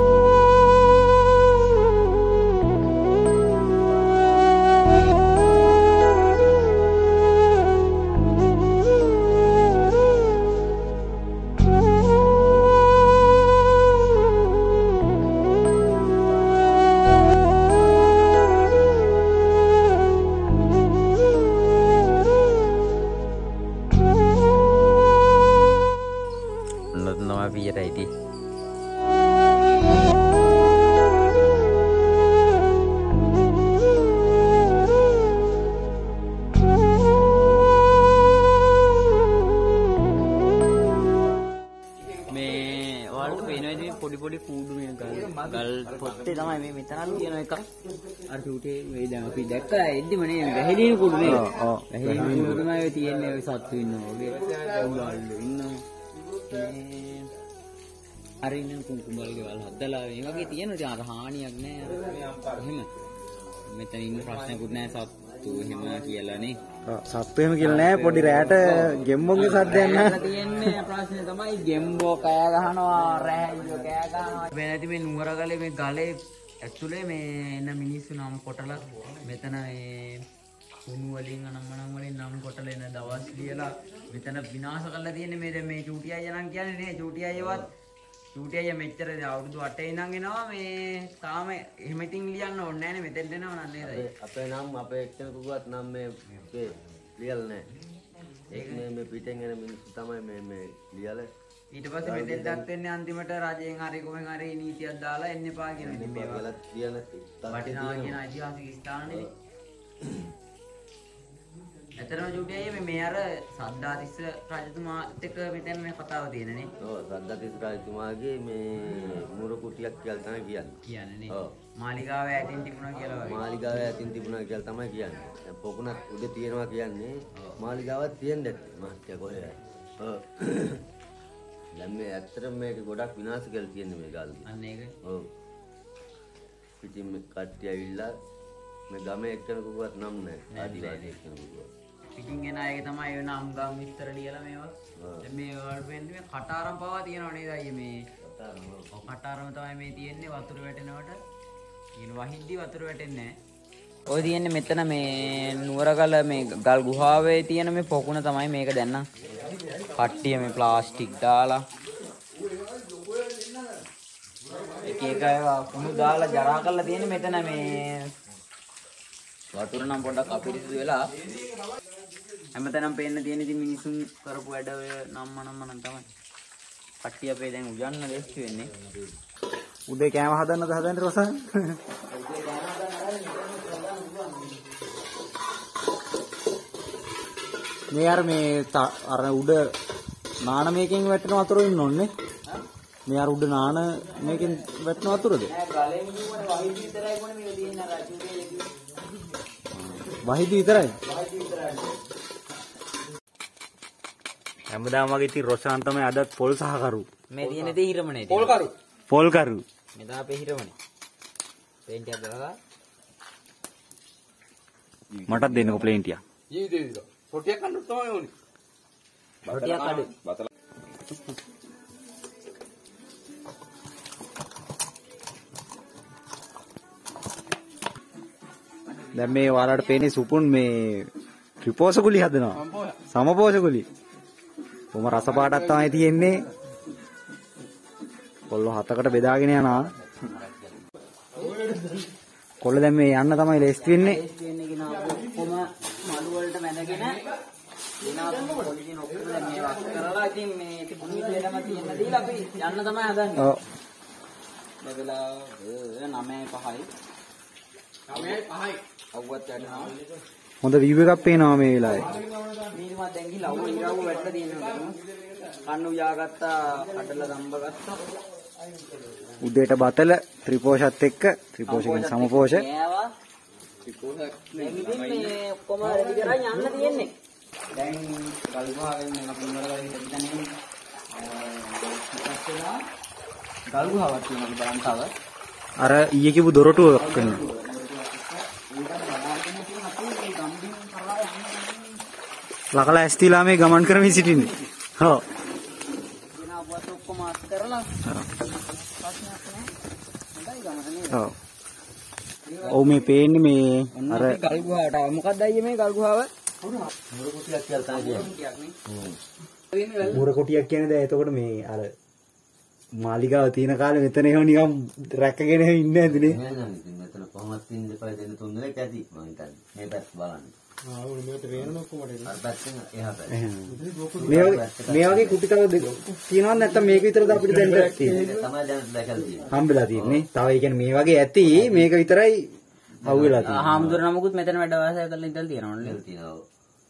ගල් පොත්තේ තමයි මේ මෙතනලු කියන එක. අර ටූටේ මේ දැන් අපි දැක්කා එද්දිම නේ වැහිලින කුඩු නේ. ඔව්. වැහිලින කුඩු තමයි තියෙන්නේ ඔය සත්තු ඉන්නවා වගේ. උගල්ලු ඉන්නවා. මේ අරින්න කුකුඹල්ගේ වල හදලා මේ වගේ තියෙනවා. ඉතින් අර හානියක් නෑ. එහෙම. මෙතන ඉන්න ප්‍රශ්නකුත් නෑ සත්තු එහෙම කියලා නේ. ඔව් සත්තු එහෙම කියලා නෑ. පොඩි රැයට ගෙම්බොන්ගේ සද්දයක් නෑ. තියෙන්නේ ප්‍රශ්නේ තමයි ගෙම්බෝ කෑ ගහනවා රැහැයියෝ කෑ ගහනවා. මේ නැති මේ නුවරගලේ මේ ගලේ ඇතුලේ මේ එන මිනිස්සු නම් කොටලා මෙතන මේ කුණු වලින් අනම්මනම් වලින් නම් කොටලා එන දවස් ලියලා මෙතන විනාශ කරලා තියෙන්නේ මේ දැන් මේ චූටි අයියා නම් කියන්නේ නේ චූටි අයියවත් චූටි අයියා මෙච්චර අවුරුදු අටේ ඉඳන් එනවා මේ තාම එහෙම ඉතින් ලියන්න ඕනේ නැහැ නේ මෙතෙන් දෙනව නේද අපේ නම් අපේ එක්කෙනෙකුවත් නම් මේ ලියලා නැහැ ඒක මේ මේ පිටෙන් එන මිනිස්සු තමයි මේ මේ ලියලා ඊට පස්සේ මෙතෙන්ටත් වෙන්නේ අන්තිමට රජයෙන් හරි කොහෙන් හරි නීතියක් දාලා එන්න එපා කියන ඉතින් මේවා කියන වටිනා කියන ඓතිහාසික ස්ථානනේ ඇතරම චූටි අයියා මේ මේ අර සද්දාතිස්ස රජතුමාත් එක්ක මෙතන මේ කතාව තියෙනනේ ඔව් සද්දාතිස්ස රජතුමාගේ මේ මුර කුටියක් කියලා තමයි කියන්නේ කියන්නේ නේ ඔව් මාලිගාව ඇතින් තිබුණා කියලා වගේ මාලිගාව ඇතින් තිබුණා කියලා තමයි කියන්නේ දැන් පොකුණක් උඩ තියෙනවා කියන්නේ මාලිගාවක් තියෙන්නේ මහත්ය කොහේ ඔව් දැන් මේ ඇත්තටම මේක ගොඩක් විනාශ කරලා තියෙන්නේ මේ ගාල්දී. අන්න ඒක. ඔව්. පිටින් මේ කට්ටිය ඇවිල්ලා මේ ගමේ එක්කෙනෙකුවත් නම් නැහැ. ආදිවාසී එක්කෙනෙකුවත්. පිටින් එන අය තමයි වෙන නම් ගම් විස්තර ලියලා මේවා. දැන් මේ වල වෙන්නේ මේ කටාරම් පවා තියෙනව නේද අයියේ මේ කටාරම්. ඔව් කටාරම තමයි මේ තියෙන්නේ වතුර වැටෙනකොට. කියන වහිද්දි වතුර වැටෙන්නේ නැහැ. ඔය තියෙන්නේ මෙතන මේ නුවරගල මේ ගල් ගුහාවේ තියෙන මේ පොකුණ තමයි මේක දැන් නම් කට්ටිය මේ ප්ලාස්ටික් දාලා එක එක ඒවා කුණු දාලා ජරා කරලා තියෙන්නේ මෙතන මේ වතුර නම් පොඩ්ඩක් අපිරිසිදු වෙලා හැමතැනම පේන්න තියෙන ඉතින් මිනිසුන් කරපු වැඩ ඔය නම්ම නම්ම නම් තමයි කට්ටිය අපේ දැන් උයන්න ලේස්ති වෙන්නේ උදේ කෑම හදන්නද හදන්නේ රොසන් උදේ කෑම හදන්න මේ අර මේ අර උඩ නාන මේකෙන් වැටෙන වතුර ඉන්න ඕනේ මේ අර උඩ නාන මේකෙන් වැටෙන වතුරද නෑ ගලෙන් කිව්වනේ වහිදි විතරයි කොනේ මේ තියෙන අර චූටි වහිදි විතරයි වහිදි විතරයි හැමදාම වගේ ඉතින් රොෂාන් තමයි අදත් පොල් සහකරු මේ තියෙන දේ හිරමනේ පොල් කරු පොල් කරු මෙදා අපේ හිරමනේ පේන්ටියක් දාලා මටත් දෙන්නකො ප්ලේන්ටියක් ජීවිතේ විතර රොටියක් කන්න තමයි ඕනේ රොටියක් කඩු දැන් මේ ඔයාලට පේන්නේ සුපුන් මේ ත්‍රිපෝෂකුලි හදනවා සමපෝෂකුලි කොහොම රස පාටක් තමයි තියෙන්නේ කොල්ල හතකට බෙදාගෙන යනවා කොල්ල දැන් මේ යන්න තමයි ලේස්ති වෙන්නේ ලේස්ති වෙන්නේ කියන ඔක්කොම මලු වලට මැදගෙන දිනා පොලිසියෙන් ඔක්කොම දැන් මේ වක් කරලා ඉතින් මේ තිබුණු දෙයක්ම තියෙන දීලා අපි යන්න තමයි හදන්නේ ඔව් බබලා නවය පහයි නවය පහයි අවුවත් යනවා හොඳ වීව් එකක් පේනවා මේ වෙලාවේ මීනිමත් දැන් ගිහලා අවු ඉරවු වැටලා තියෙනවා කන්නු යාගත්තා කඩලා දම්බ ගත්තා උදේට බතල ත්‍රිපෝෂත් එක්ක ත්‍රිපෝෂකින් සමපෝෂ ඒවා ත්‍රිපෝෂක් මේ ඔක්කොම රෙඩි කරලා යන්න තියෙන්නේ දැන් ගල්ගුහාවෙන් අපි ඉවරලා ඉඳන්නේ ගල්ගුහාවක් තියෙනවා බලන්න තව අර ඊයේ කිව්ව දොරටුව කරනවා ලකලා ඇස්තිලා මේ ගමන් කරමින් සිටින්නේ. ඔව්. දින අපවත් ඔක්කොම අත් කරලා. ප්‍රශ්නයක් නැහැ. හොඳයි ගමන. ඔව්. ඔව් මේ පේන්නේ මේ අර ගල් ගුහාවට මොකක්ද අයියේ මේ ගල් ගුහාව? මුර කුටියක් කියලා තමයි කියන්නේ. මුර කුටියක් කියන්නේ දැන් එතකොට මේ අර මාලිගාව තියෙන කාලේ මෙතන එහෙම නිකන් රැකගෙන ඉන්නේ නැතිනේ. නෑ නෑ ඉතින් මෙතන කොහොමද ඉන්න දෙපා දෙන්න තුන් දෙනෙක් ඇති මම හිතන්නේ. මේ පැත්ත බලන්න. ආ ඕනේ මේකට වේන ඔක්කොම අර පැත්තෙන් එහා පැත්ත. මේ වගේ මේ වගේ කුටි තව තියෙනවද නැත්නම් මේක විතරද අපිට දැන් තියෙන්නේ? තමයි දැන් දැකලා තියෙන්නේ. හම්බෙලා තියෙන්නේ. තව ඒ කියන්නේ මේ වගේ ඇති මේක විතරයි අහුවෙලා තියෙන්නේ. හාමුදුර නමකුත් මෙතන වැඩ වාසය කරලා ඉඳලා තියෙනවා නේද? තියෙනවා.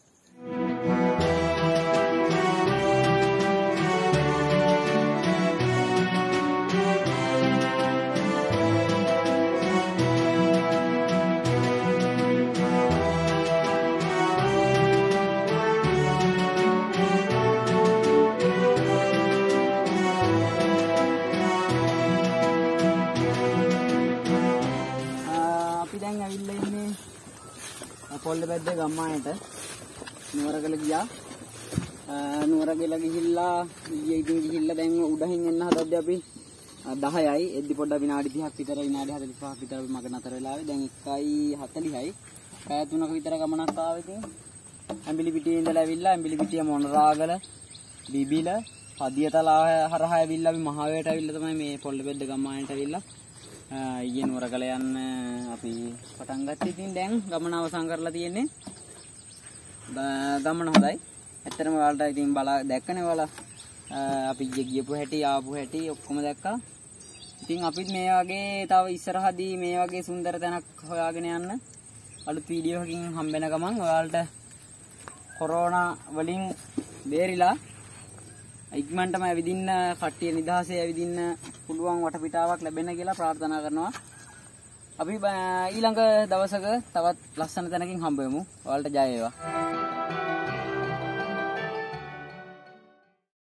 පොල්ලබැද්ද ගම්මානට නුවරගල ගියා නුවරගල ගිහිල්ලා ඊයේ ඉතින් ගිහිල්ලා දැන් උඩහින් එන්න හදද්දී අපි දහයයි. එද්දි පොඩ්ඩක් විනාඩි තිහක් විතර විනාඩි හතළිස් පහක් විතර අපි මග නතර වෙලා ආවේ. දැන් එකයි හතළිහයි. පැය තුනක විතර ගමනක් ආවේ ඉතින්. ඇඹිලි පිටියේ ඉඳලා ඇවිල්ලා ඇඹිලි පිටිය මොනරාගල බිබිල පදියතලා හරහා ඇවිල්ලා අපි මහවැයට ඇවිල්ලා තමයි මේ පොල්ලබෙද්ද ගම්මානට ඇවිල්ලා ඊයේ නුවරගල යන්න අපි පටන් ගත්තේ. ඉතින් දැන් ගමන අවසන් කරලා තියෙන්නේ. ගමන හොඳයි. ඇත්තටම ඔයාලට ඉතින් බලා දැක්කනේ ඔයාලා අපි ගියපු හැටි ආපු හැටි ඔක්කොම දැක්කා. ඉතින් අපිත් මේ වගේ තව ඉස්සරහදී මේ වගේ සුන්දර තැනක් හොයාගෙන යන්න අලුත් වීඩියෝ එකකින් හම්බෙන ගමන් ඔයාලට කොරෝනා වලින් බේරිලා ඉක්මනටම ඇවිදින්න කට්ටිය නිදහසේ ඇවිදින්න පුළුවන් වටපිටාවක් ලැබෙන්න කියලා ප්‍රාර්ථනා කරනවා. අපි ඊළඟ දවසක තවත් ලස්සන තැනකින් හම්බ වෙමු. ඔයාලට ජය වේවා.